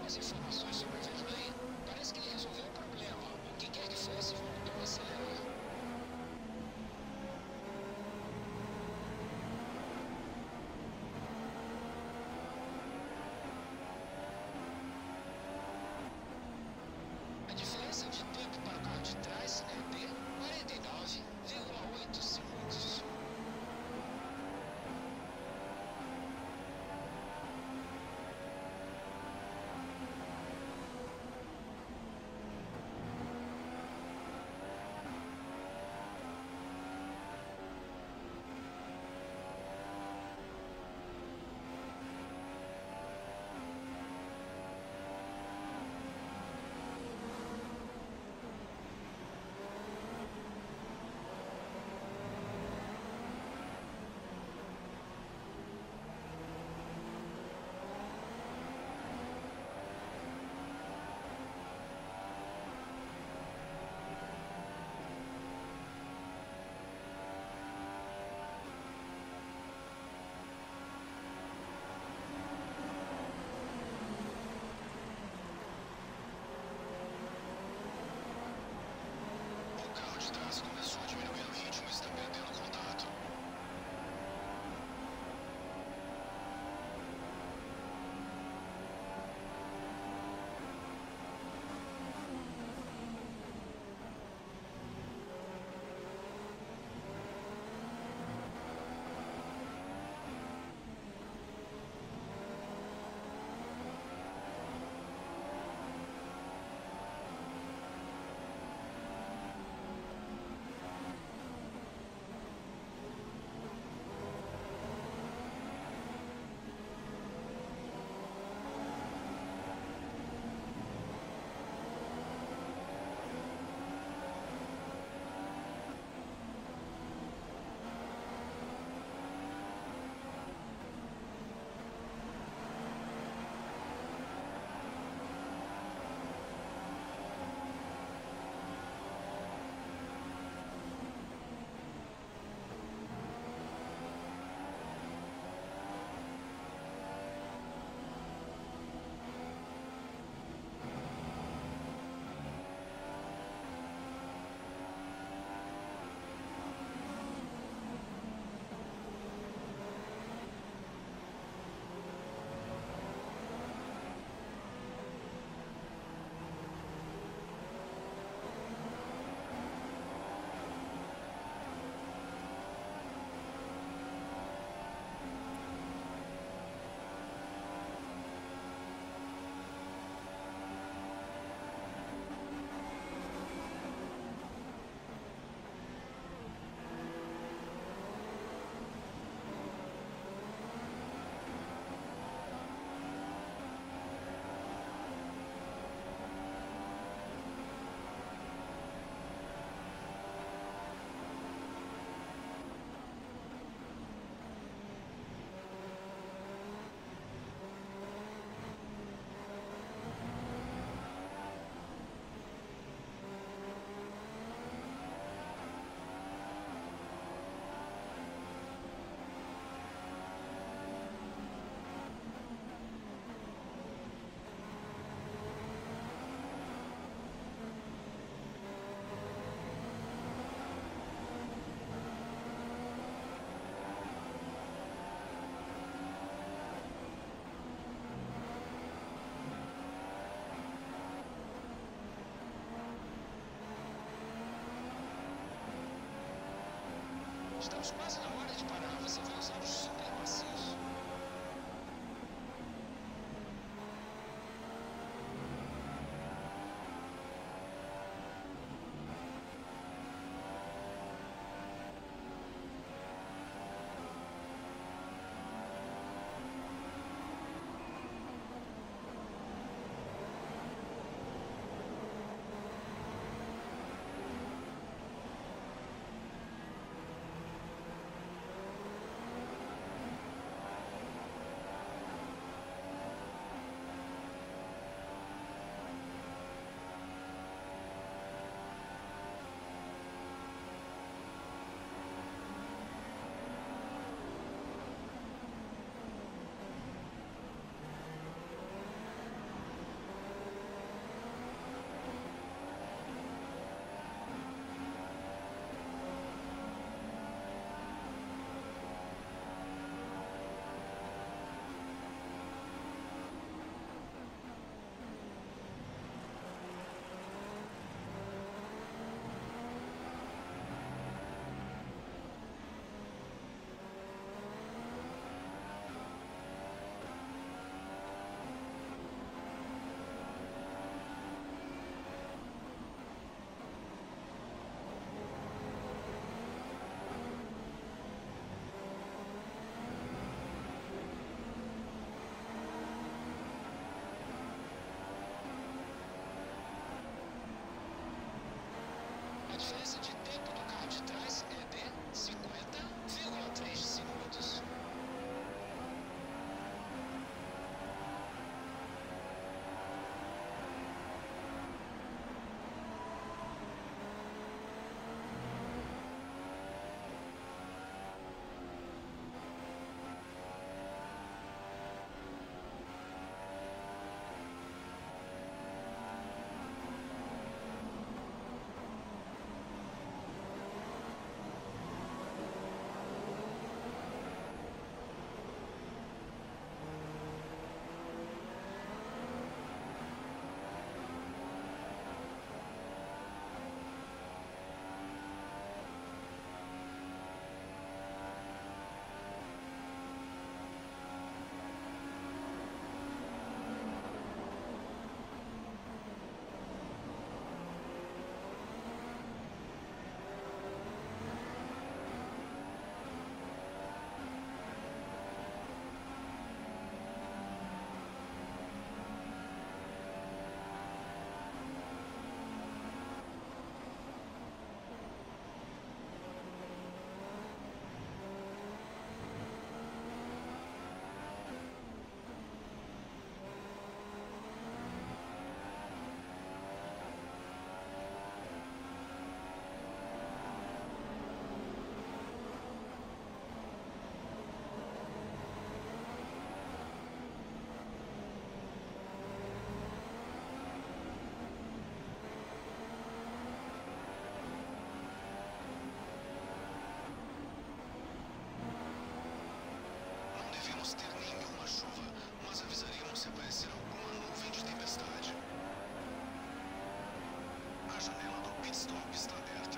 algumas informações sobre o Verlaine. Parece que ele resolveu o problema. O que quer que fosse, voltou a acelerar. A diferença de tempo para o carro de trás é de quarenta e nove vírgula oito segundos. O carro de trás começou a diminuir o ritmo e está perdendo contato. Estamos quase na hora de parar. Você vai usar o super maciço. janela do pit stop está aberta.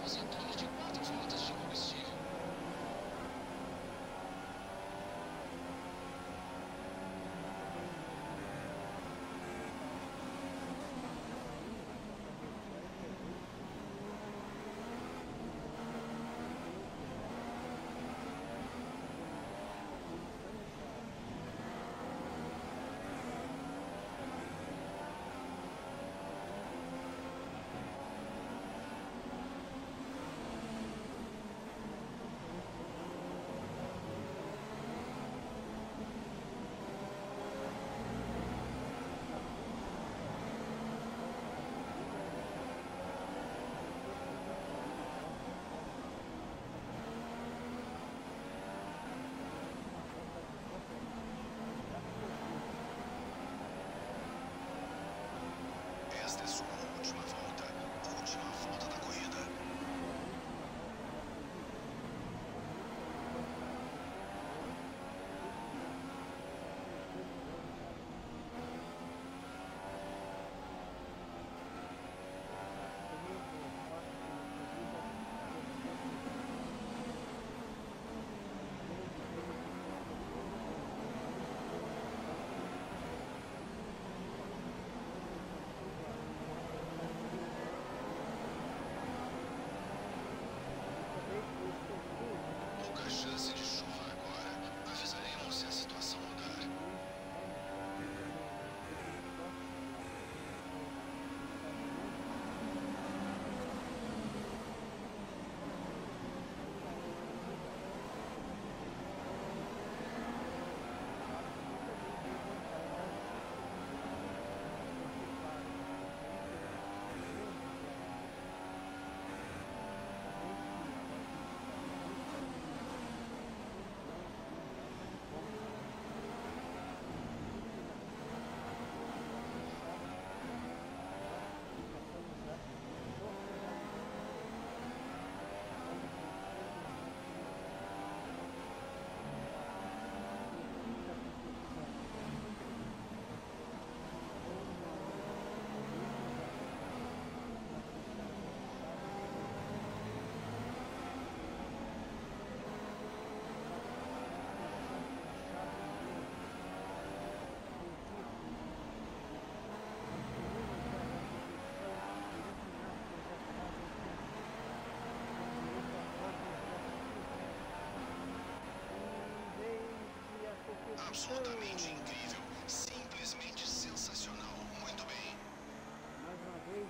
Temos em torno de quatro voltas de combustível. Esta é sua última volta. Última volta da corrida. Pouca chance de chuva agora. Avisaremos se a situação mudar. Absolutamente incrível. Simplesmente sensacional. Muito bem. Mais uma vez,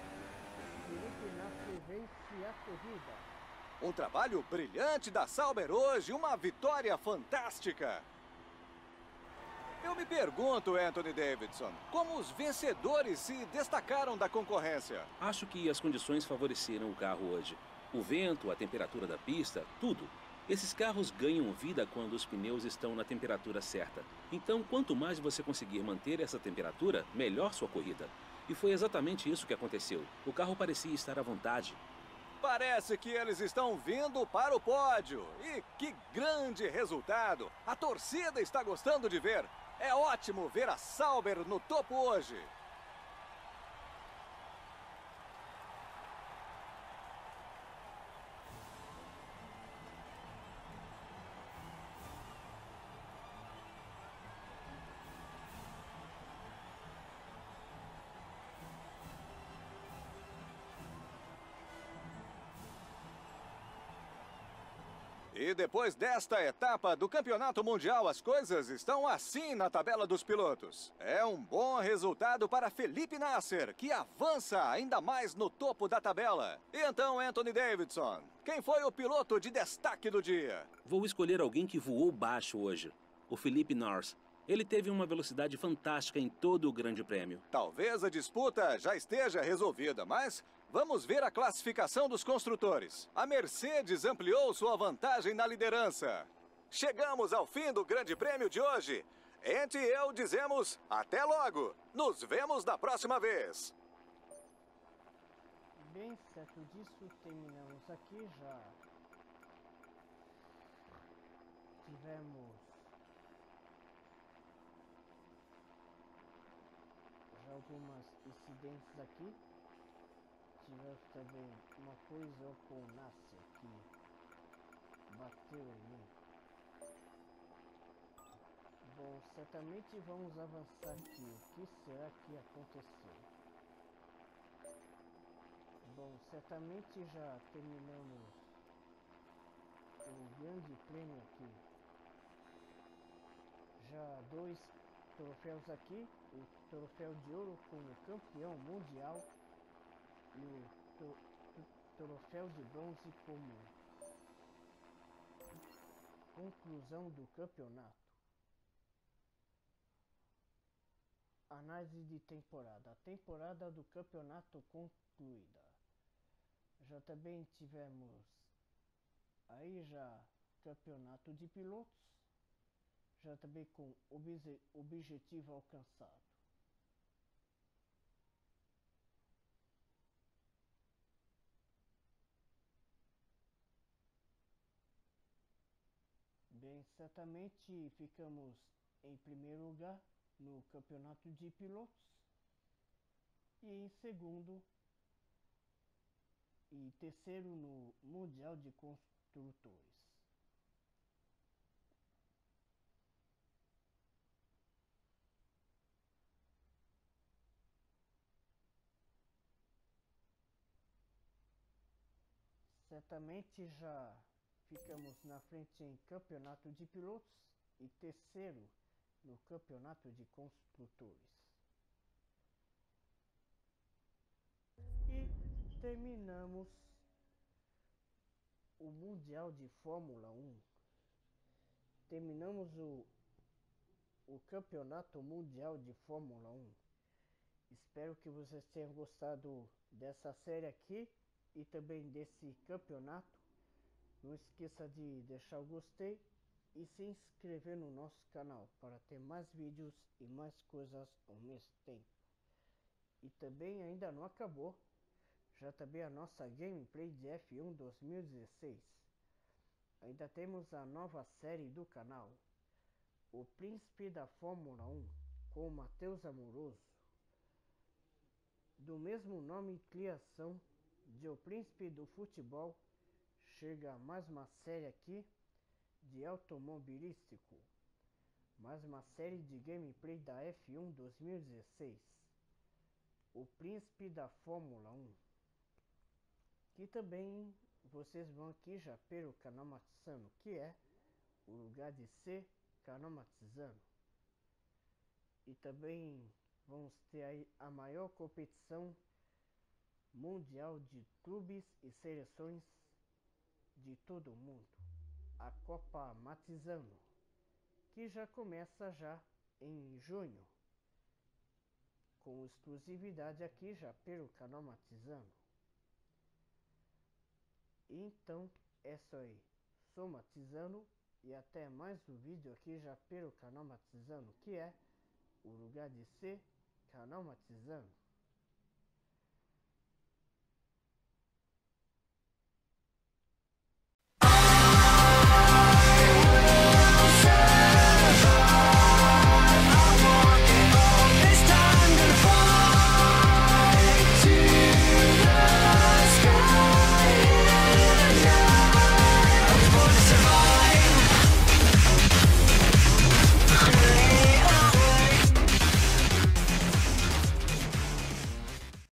Felipe Nasser vence a corrida. Um trabalho brilhante da Sauber hoje, uma vitória fantástica. Eu me pergunto, Anthony Davidson, como os vencedores se destacaram da concorrência? Acho que as condições favoreceram o carro hoje. O vento, a temperatura da pista, tudo. Esses carros ganham vida quando os pneus estão na temperatura certa. Então, quanto mais você conseguir manter essa temperatura, melhor sua corrida. E foi exatamente isso que aconteceu. O carro parecia estar à vontade. Parece que eles estão vindo para o pódio. E que grande resultado! A torcida está gostando de ver. É ótimo ver a Sauber no topo hoje. E depois desta etapa do Campeonato Mundial, as coisas estão assim na tabela dos pilotos. É um bom resultado para Felipe Nasser, que avança ainda mais no topo da tabela. E então, Anthony Davidson, quem foi o piloto de destaque do dia? Vou escolher alguém que voou baixo hoje. O Felipe Nasser. Ele teve uma velocidade fantástica em todo o Grande Prêmio. Talvez a disputa já esteja resolvida, mas vamos ver a classificação dos construtores. A Mercedes ampliou sua vantagem na liderança. Chegamos ao fim do Grande Prêmio de hoje. Ente e eu dizemos até logo. Nos vemos na próxima vez. Bem, certo disso, terminamos aqui já. Tivemos já algumas incidentes aqui. tivemos também uma coisa oconácea que bateu em mim. Bom, certamente vamos avançar aqui. O que será que aconteceu? Bom, certamente já terminamos o grande prêmio aqui. Já dois troféus aqui, o troféu de ouro como campeão mundial e o tro tro troféu de bronze como conclusão do campeonato. Análise de temporada. A temporada do campeonato concluída. Já também tivemos aí já campeonato de pilotos. Já também com obje objetivo alcançado. Bem, certamente ficamos em primeiro lugar no campeonato de pilotos e em segundo e terceiro no Mundial de Construtores. Certamente já ficamos na frente em campeonato de pilotos e terceiro no campeonato de construtores. E terminamos o Mundial de Fórmula um. Terminamos o, o Campeonato Mundial de Fórmula um. Espero que vocês tenham gostado dessa série aqui e também desse campeonato. Não esqueça de deixar o gostei e se inscrever no nosso canal para ter mais vídeos e mais coisas ao mesmo tempo. E também ainda não acabou, já também a nossa gameplay de F um dois mil e dezesseis. Ainda temos a nova série do canal, O Príncipe da Fórmula um, com Matheus Amoroso, do mesmo nome e criação de O Príncipe do Futebol. Chega mais uma série aqui de automobilístico, mais uma série de gameplay da F um dois mil e dezesseis, O Príncipe da Fórmula um, que também vocês vão aqui já pelo canal Matizano, que é o lugar de ser canal Matizano. E também vamos ter aí a maior competição mundial de clubes e seleções de todo o mundo, a Copa Matizano, que já começa já em junho, com exclusividade aqui já pelo canal Matizano. Então é isso aí, sou Matizano e até mais um vídeo aqui já pelo canal Matizano, que é o lugar de ser canal Matizano.